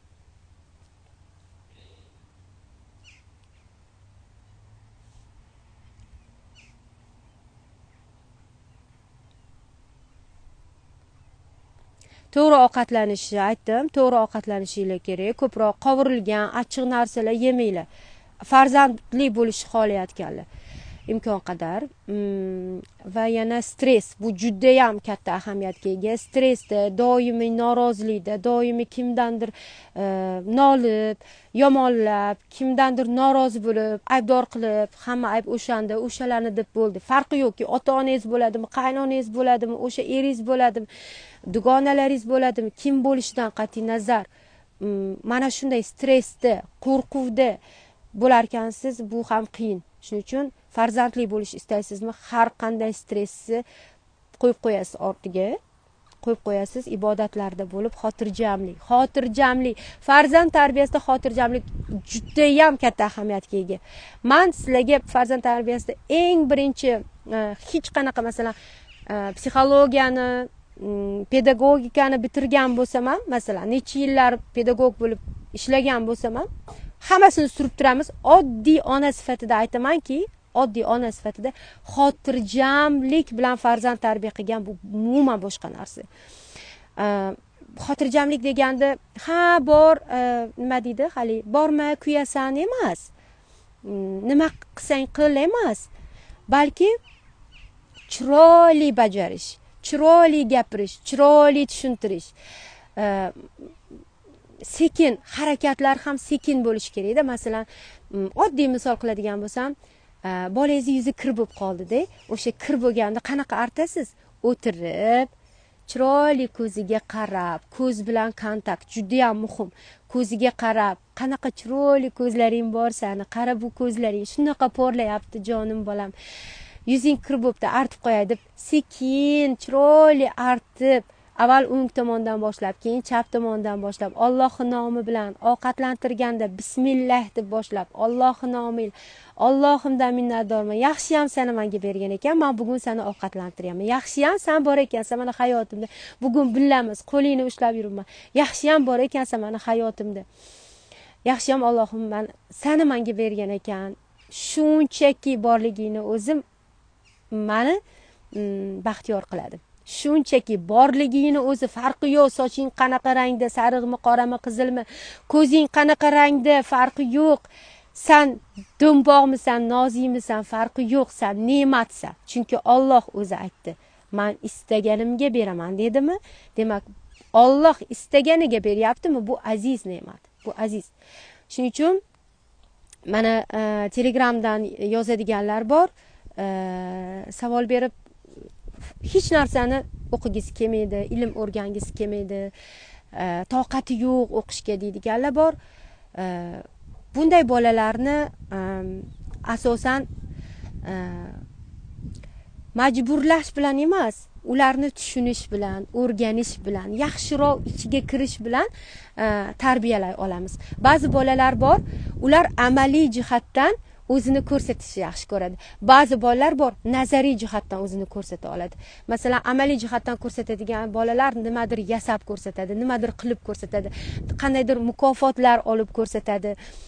To'g'ri ovqatlanishni aytdim. To'g'ri ovqatlanishinglar kerak. Ko'proq qovurilgan, achchiq narsalar yemanglar. Farzandli bo'lishni xohlayotganlar imkon qadar. Va yana stress, bu juda ham katta ahamiyatga ega. Stressda, doimiy norozilikda, doimiy kimdandir nolib, yomonlab, kimdandir norozi bo'lib, aybdor qilib, hamma ayb o'shanda, o'shalarni deb bo'ldi. Farqi yo'qki, ota-onangiz bo'ladimi, qaynonangiz bo'ladimi, o'sha eringiz bo'ladimi, dugonalaringiz bo'ladimi, kim bo'lishidan qat'iy nazar, mana shunday stressda, qo'rquvda bo'larkansiz, bu ham qiyin. Shuning uchun farzandli bo'lish istaysizmi, har qanday stressni qo'yib qo'yasiz ortiga, qo'yib qo'yasiz, ibodatlarda bo'lib, xotirjamlik, xotirjamlik, farzand tarbiyasida xotirjamlik juda ham katta ahamiyatga ega. Men sizlarga farzand tarbiyasida eng birinchi hech qanaqa masalan psixologiyani, pedagogikani bitirgan bo'lsam ham, masalan, necha yillar pedagog bo'lib ishlagan bo'lsam ham, hammasini surib turamiz. Oddiy ona sifatida aytamanki, oddiy ona sifatida xotirjamlik bilan farzand tarbiya qilgan bu umuman boshqa narsa. Xotirjamlik deganda ha bor, nima deydi, hali borma kuyasan emas. Nima qilsang qil emas. Balki chiroyli bajarish, chiroyli gapirish, chiroyli tushuntirish. Sekin harakatlar ham sekin bo'lishi kerak-da. Masalan, oddiy misol qiladigan bo'lsam, bolangiz yuzi kir bo'lib qoldi-da, o'sha kir bo'lganda qanaqa artasiz? O'tirib, chiroyli ko'ziga qarab, ko'z bilan kontakt juda ham muhim. Ko'ziga qarab, qanaqa chiroyli ko'zlaring bor sani, qara bu ko'zlaring shunaqa porlayapti jonim bolam. Yuzing kir bo'libdi, artib qo'yay deb sekin, chiroyli artib, avval o'ng tomondan boshlab, keyin chap tomondan boshlab, Allohning nomi bilan ovqatlantirganda bismillah deb boshlab, Allohning nomi, Allohimdan minnatdorman. Yaxshi ham seni menga bergan ekan, men bugun seni ovqatlantiryapman. Yaxshi ham sen bor ekansan mana hayotimda. Bugun billamiz, qo'lingni ushlab yuribman. Yaxshi ham bor ekansan mana hayotimda. Yaxshi ham Allohim men seni menga bergan ekan. Shunchaki borligingni o'zim meni baxtiyor qiladi. Shunchaki borligingni o'zi farqi yo'q. Soching qanaqa rangda, sariqmi, qorami, qizilmi, ko'zing qanaqa rangda, farqi yo'q. Sen do'mboqmisan, noziymisan, farqi yo'q. Sen ne'matsan. Chunki Alloh o'zi aytdi. Men istaganimga beraman dedimi? Demak, Alloh istaganiga beryaptimi? Bu aziz ne'mat. Bu aziz. Shuning uchun mana Telegramdan yozadiganlar bor. Savol berib hech narsani o'qigisi kelmaydi, ilm o'rgangisi kelmaydi, toqati yo'q o'qishga deydiganlar bor. Bunday bolalarni asosan majburlash bilan emas, ularni tushunish bilan, o'rganish bilan, yaxshiroq ichiga kirish bilan tarbiyalay olamiz. Ba'zi bolalar bor, ular amaliy jihatdan o'zini ko'rsatishni yaxshi ko'radi. Ba'zi bolalar bor, nazariy jihatdan o'zini ko'rsata oladi. Masalan, amaliy jihatdan ko'rsatadigan bolalar nimadir yasab ko'rsatadi, nimadir qilib ko'rsatadi, qandaydir mukofotlar olib ko'rsatadi.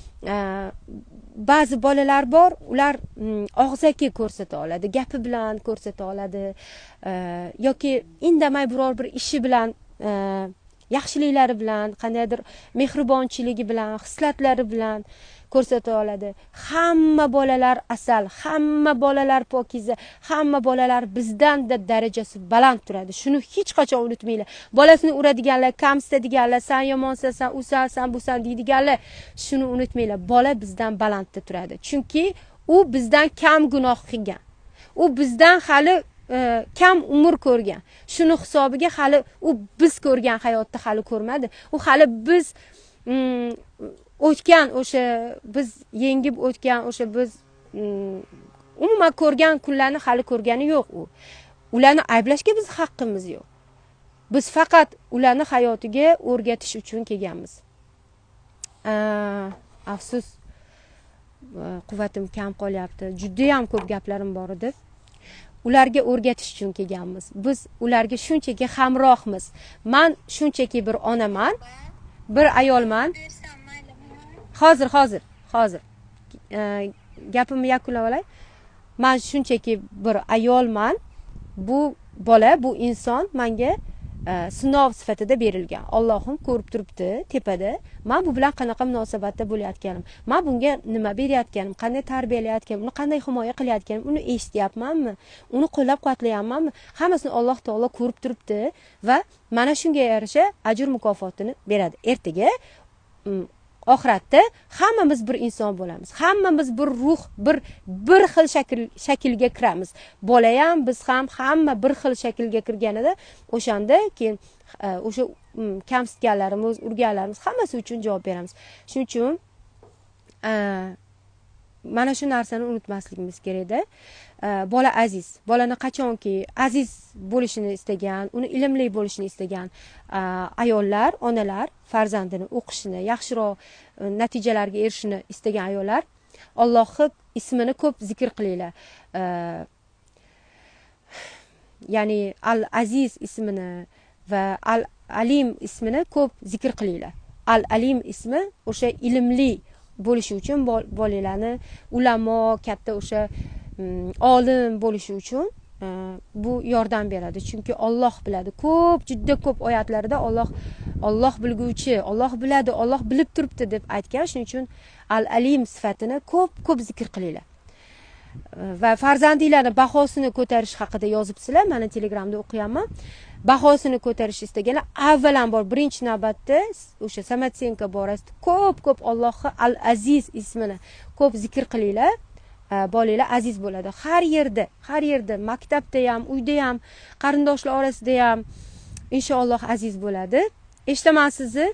Ba'zi bolalar bor, ular og'zaki ko'rsata oladi, gapi bilan ko'rsata oladi, yoki indamay biror bir ishi bilan, yaxshiliklari bilan, qandaydir mehribonchiligi bilan, hislatlari bilan ko'rsata oladi. Hamma bolalar asal, hamma bolalar pokiza, hamma bolalar bizdan da darajasi baland turadi. Shuni hech qachon unutmanglar. Bolasini uradiganlar, kamsitadiganlar, sen yomonsan, sen usan, sen busan deydiganlar, shuni unutmanglar. Bola bizdan balandda turadi. Chunki u bizdan kam gunoh qilgan. U bizdan hali e, kam umr ko'rgan. Shuni hisobiga hali u biz ko'rgan hayotni hali ko'rmadi. U hali biz mm, o'tgan o'sha biz yengib o'tgan o'sha biz mm, umuman ko'rgan kunlarni hali ko'rgani yo'q u. Ularni ayblashga biz haqqimiz yo'q. Biz faqat ularni hayotiga o'rgatish uchun kelganmiz. Afsus, quvvatim kam qolyapti. Juda ham ko'p gaplarim bor edi. Ularga o'rgatish uchun kelganmiz. Biz ularga shunchaki hamrohmiz. Men shunchaki bir onaman, bir ayolman. Hozir, hozir, hozir. Gapimni yakunlab olay. Men shunchaki bir ayolman. Bu bola, bu inson menga sinov sifatida berilgan. Allohim ko'rib turibdi tepada. Men bu bilan qanaqa munosabatda bo'layotganim, men bunga nima berayotganim, qanday tarbiyalayotganim, uni qanday himoya qilayotganim, uni eshityapmanmi, uni qo'llab-quvvatlayapmanmi, hammasini Alloh taolo ko'rib turibdi va mana shunga yarasha ajr mukofotini beradi. Ertaga oxiratda hammamiz bir inson bo'lamiz. Hammamiz bir ruh, bir bir xil shakl shaklga kiramiz. Bola ham, biz ham hamma bir xil shaklga kirganida o'shanda keyin o'sha kamsitganlarimiz, urganlarimiz hammasi uchun javob beramiz. Shuning uchun mana shu narsani unutmasligimiz kerak-da. Bola aziz. Bolani qachonki aziz bo'lishini istagan, uni ilmli bo'lishini istagan ayollar, onalar farzandini o'qishini, yaxshiroq natijalarga erishishini istagan ayollar Allohning ismini ko'p zikr qilinglar. Ya'ni Al-Aziz ismini va Al-Alim ismini ko'p zikr qilinglar. Al-Alim ismi o'sha ilmli bo'lishi uchun bolalarni ulamo, katta o'sha olim bo'lishi uchun bu yordam beradi. Chunki Alloh biladi. Ko'p, juda ko'p oyatlarda Alloh Alloh bilguvchi, Alloh biladi, Alloh bilib turibdi deb aytgan. Shuning uchun Al-Alim sifatini ko'p ko'p zikr qilinglar. Va farzandinglarni bahosini ko'tarish haqida yozibsizlar. Mana Telegramda o'qiyapman. Bahosini ko'tarish istaganlar avvalambor birinchi navbatda o'sha Samatsenko borasida ko'p ko'p Allohning Al-Aziz ismini ko'p zikr qilinglar. Bolalar aziz bo'ladi. Har yerda, har yerda, maktabda ham, uyda ham, qarindoshlar orasida ham inshaalloh aziz bo'ladi. Eshitaman sizni.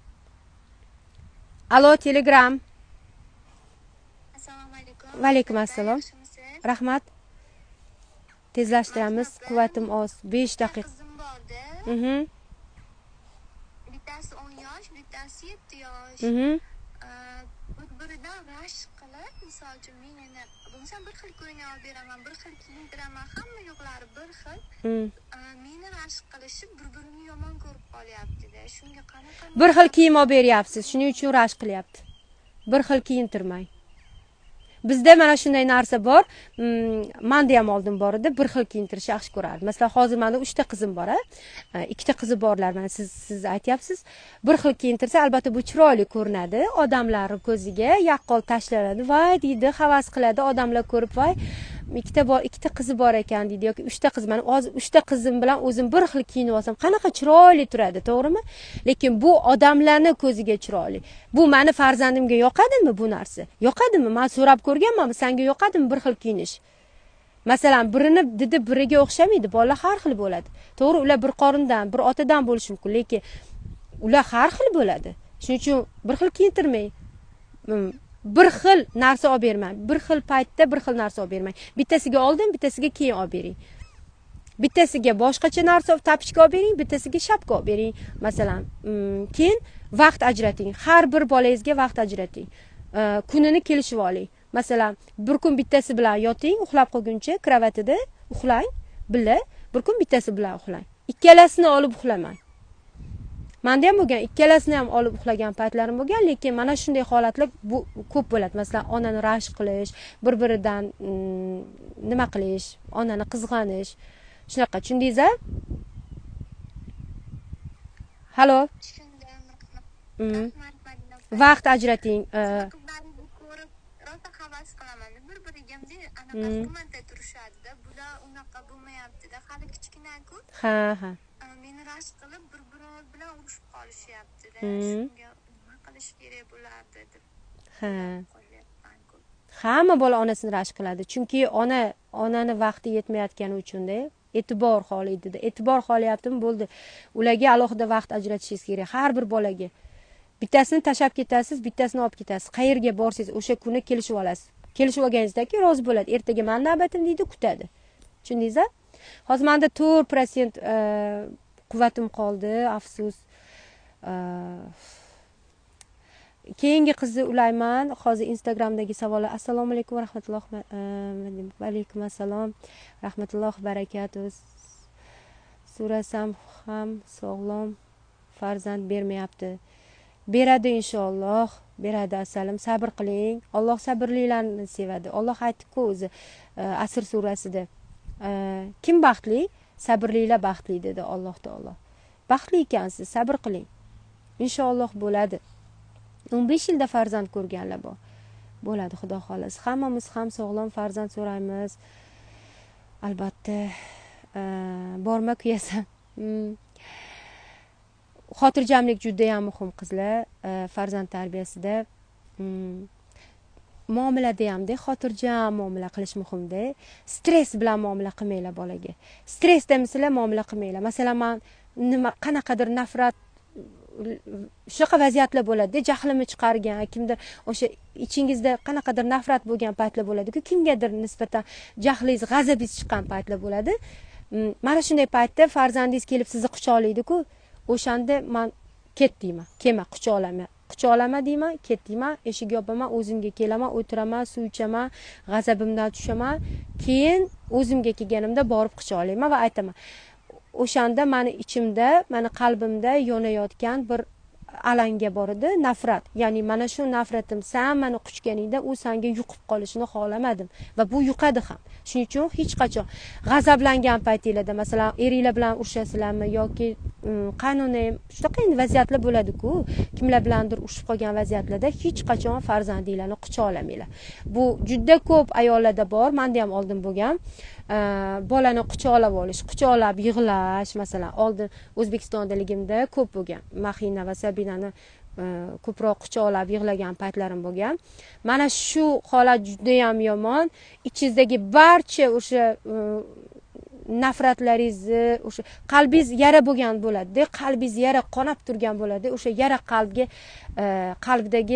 Alo, Telegram.
Assalomu alaykum.
Va alaykum assalom. Rahmat. Tezlashtiramiz. Quvvatim oz. besh daqiqa.
Qizim bordi.
Mhm.
Bittasi o'n yosh, bittasi yetti yosh.
Mhm.
Bir-biridan rashk qilib, misol uchun men yana bo'lmasa bir xil ko'ylak olib beraman, bir xil kiyintiraman, hamma yo'qlari bir xil. Meni rashk qilishib, bir-birini yomon ko'rib qolyapti-da. Shunga qanaqa
Bir xil kiyim olib beryapsiz, shuning uchun rashk qilyapti. Bir xil kiyintirmang. Bizda mana shunday narsa bor. Menda ham oldin bor edi, bir xil kiyintirishni yaxshi ko'rardim. Masalan, hozir menda uchta qizim bor, a. Ikkita qizi borlar, mana siz siz aytyapsiz. Bir xil kiyintirsa, albatta bu chiroyli ko'rinadi. Odamlar ko'ziga yaqqol tashlanadi. Voy deydi, havas qiladi odamlar ko'rib, voy ikkita bor, ikkita qizi bor ekan deydi yoki uchta qiz. Mana hozir uchta qizim bilan o'zim bir xil kiyinib olsam, qanaqa chiroyli turadi, to'g'rimi? Lekin bu odamlarning ko'ziga chiroyli. Bu meni farzandimga yoqadimi bu narsa? Yoqadimi? Men so'rab ko'rganmanmi, senga yoqadimi bir xil kiyinish? Masalan, birini didi biriga o'xshamaydi. Bolalar har xil bo'ladi. To'g'ri, ular bir qorindan, bir otadan bo'lishi mumkin, lekin ular har xil bo'ladi. Shuning uchun bir xil kiyintirmang. Bir xil narsa olib bermang. Bir xil paytda bir xil narsa olib bermang. Bittasiga oldin, bittasiga keyin olib bering. Bittasiga boshqacha narsa, tapichka olib bering, bittasiga shapka olib bering. Masalan, keyin vaqt ajrating. Har bir bolangizga vaqt ajrating. Kunini kelishib oling. Masalan, bir kun bittasi bilan yoting, uxlab qolguncha kravatida uxlang, billa, bir kun bittasi bilan uxlang. Ikkalasini olib uxlamang. Menda ham bo'lgan, ikkalasini ham olib uxlagan paytlarim bo'lgan, lekin mana shunday holatlar bu ko'p bo'ladi. Masalan, onani rashk qilish, bir-biridan nima qilish, onani qizg'anish, shunaqa, tushundingiz-a? Halo.
Tushundim.
Vaqt ajrating.
Rosa havas qilaman. Bir-biriga anaqa ko'manda turishadi-da. Bular unaqa bo'lmayapti-da. Hali kichkina-ku.
Ha, ha.
Meni rashk qilib bir-biri bilan urushib qolishyapti-da. Shunga nima qilish kerak bo'lardi deb.
Ha. hamma bola onasini rashk qiladi, chunki ona onani vaqti yetmayotgani uchunda e'tibor xohlaydi. E'tibor xohlayaptimi, bo'ldi. Ularga alohida vaqt ajratishingiz kerak. Har bir bolaga bittasini tashlab ketasiz, bittasini olib ketasiz. Qayerga borsangiz o'sha kuni kelishib olasiz. Kelishib olganingizdan keyin rozi bo'ladi. Ertaga men navbatim deydi, kutadi. Tushundingizmi? Hozir menda to'rt prosent quvvatim qoldi, afsus. Keyingi qizni ulayman. Hozir Instagramdagi savollar. Assalomu alaykum va rahmatullohi va alaykum assalom. Rahmatullohi barakatuh. So'rasam ham sog'lom farzand bermayapti. Beradi inshaalloh, beradi asalim. Sabr qiling. Alloh sabrlilarni sevadi. Alloh aytdi-ku o'zi Asr surasida. Kim baxtli? Sabrlilar baxtli dedi Alloh taolo. Baxtli ekansiz, sabr qiling. Inshaalloh bo'ladi. o'n besh yilda farzand ko'rganlar bor. Bo'ladi, Xudo xolasa. Hammamiz ham sog'lom farzand so'raymiz. Albatta, borma kuyasan. Xotirjamlik juda ham muhim qizlar, farzand tarbiyasida. Muomalada hamda xotirjam muomala qilish muhimda. Stress bilan muomala qilmanglar bolaga. Stress demisizlar, muomala qilmanglar. Masalan, men nima qanaqadir nafrat shunaqa vaziyatlar bo'ladi, jahlimni chiqargan, kimdir o'sha ichingizda qanaqadir nafrat bo'lgan paytlar bo'ladi-ku, kimgadir nisbatan jahlingiz, g'azabingiz chiqqan paytlar bo'ladi. Mana shunday paytda farzandingiz kelib sizni quchoqlaydi-ku, o'shanda men ket deyman, kelma, quchoqlama. Quchoqlama deyman, ket deyman, eshik yopaman, o'zimga kelaman, o'tiraman, suv ichaman, g'azabimdan tushaman, keyin o'zimga kelganimda borib quchoqlayman va aytaman. O'shanda meni ichimda, meni qalbimda yonayotgan bir alanga bor edi, nafrat. Ya'ni mana shu nafratim sen meni quchganingda u senga yuqib qolishini xohlamadim va bu yuqadi ham. Shuning uchun hech qachon g'azablangan paytingizda, masalan, eringlar bilan urushasizlarmi yoki qonuniy shunaqa vaziyatlar bo'ladi-ku, kimlar bilandir urushib qolgan vaziyatlarda hech qachon farzandinglarni quchoqlamanglar. Bu juda ko'p ayollarda bor, menda ham oldin bo'lgan. Bolani quchoqlab olish, quchoqlab yig'lash, masalan, oldin O'zbekistondaligimda ko'p bo'lgan. Mahina va Sabinani ko'proq quchoqlab yig'lagan paytlarim bo'lgan. Mana shu holat juda ham yomon. Ichingizdagi barcha o'sha nafratlaringizni, o'sha qalbingiz yara bo'lgan bo'ladi, qalbingiz yara qonab turgan bo'ladi. O'sha yara qalbga, qalbdagi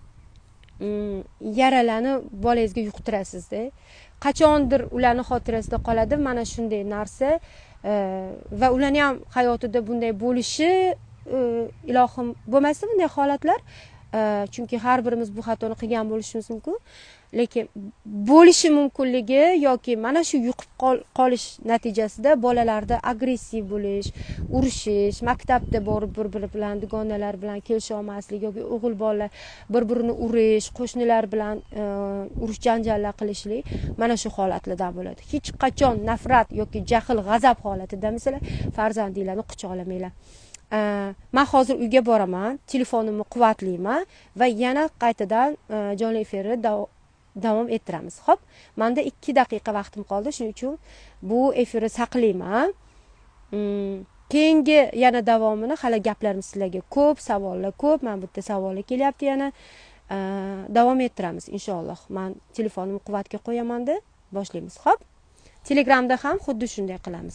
yaralarni bolangizga yuqtirasiz-da. Qachondir ularni xotirasida qoladi mana shunday narsa va ularni ham hayotida bunday bo'lishi ilohim bo'lmasa bunday holatlar, chunki har birimiz bu xatoni qilgan bo'lishimiz mumkin, lekin bo'lishi mumkinligi yoki mana shu yuqib qolish natijasida bolalarda agressiv bo'lish, urushish, maktabda borib bir-biri bilan, dugonalar bilan kelisha olmaslik yoki o'g'il bolalar bir-birini urish, qo'shnilar bilan urush janjallar qilishlik mana shu holatlarda bo'ladi. Hech qachon nafrat yoki jahl, g'azab holatida masalan farzandinglarni quchoqlamanglar. Men hozir uyga boraman, telefonimni quvvatlayman va yana qaytadan jonli efirni davom ettiramiz. Xo'p, menda ikki daqiqa vaqtim qoldi, shuning uchun bu efirni saqlayman. Keyingi yana davomini hali gaplarimiz sizlarga ko'p, savollar ko'p. Men bitta savollar kelyapti yana. Davom ettiramiz inshaalloh. Men telefonimni quvvatga qo'yaman-da, boshlaymiz. Xo'p. Telegramda ham xuddi shunday qilamiz.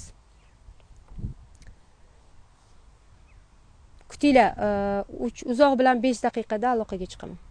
Kutinglar, uzoq bilan besh daqiqada aloqaga chiqaman.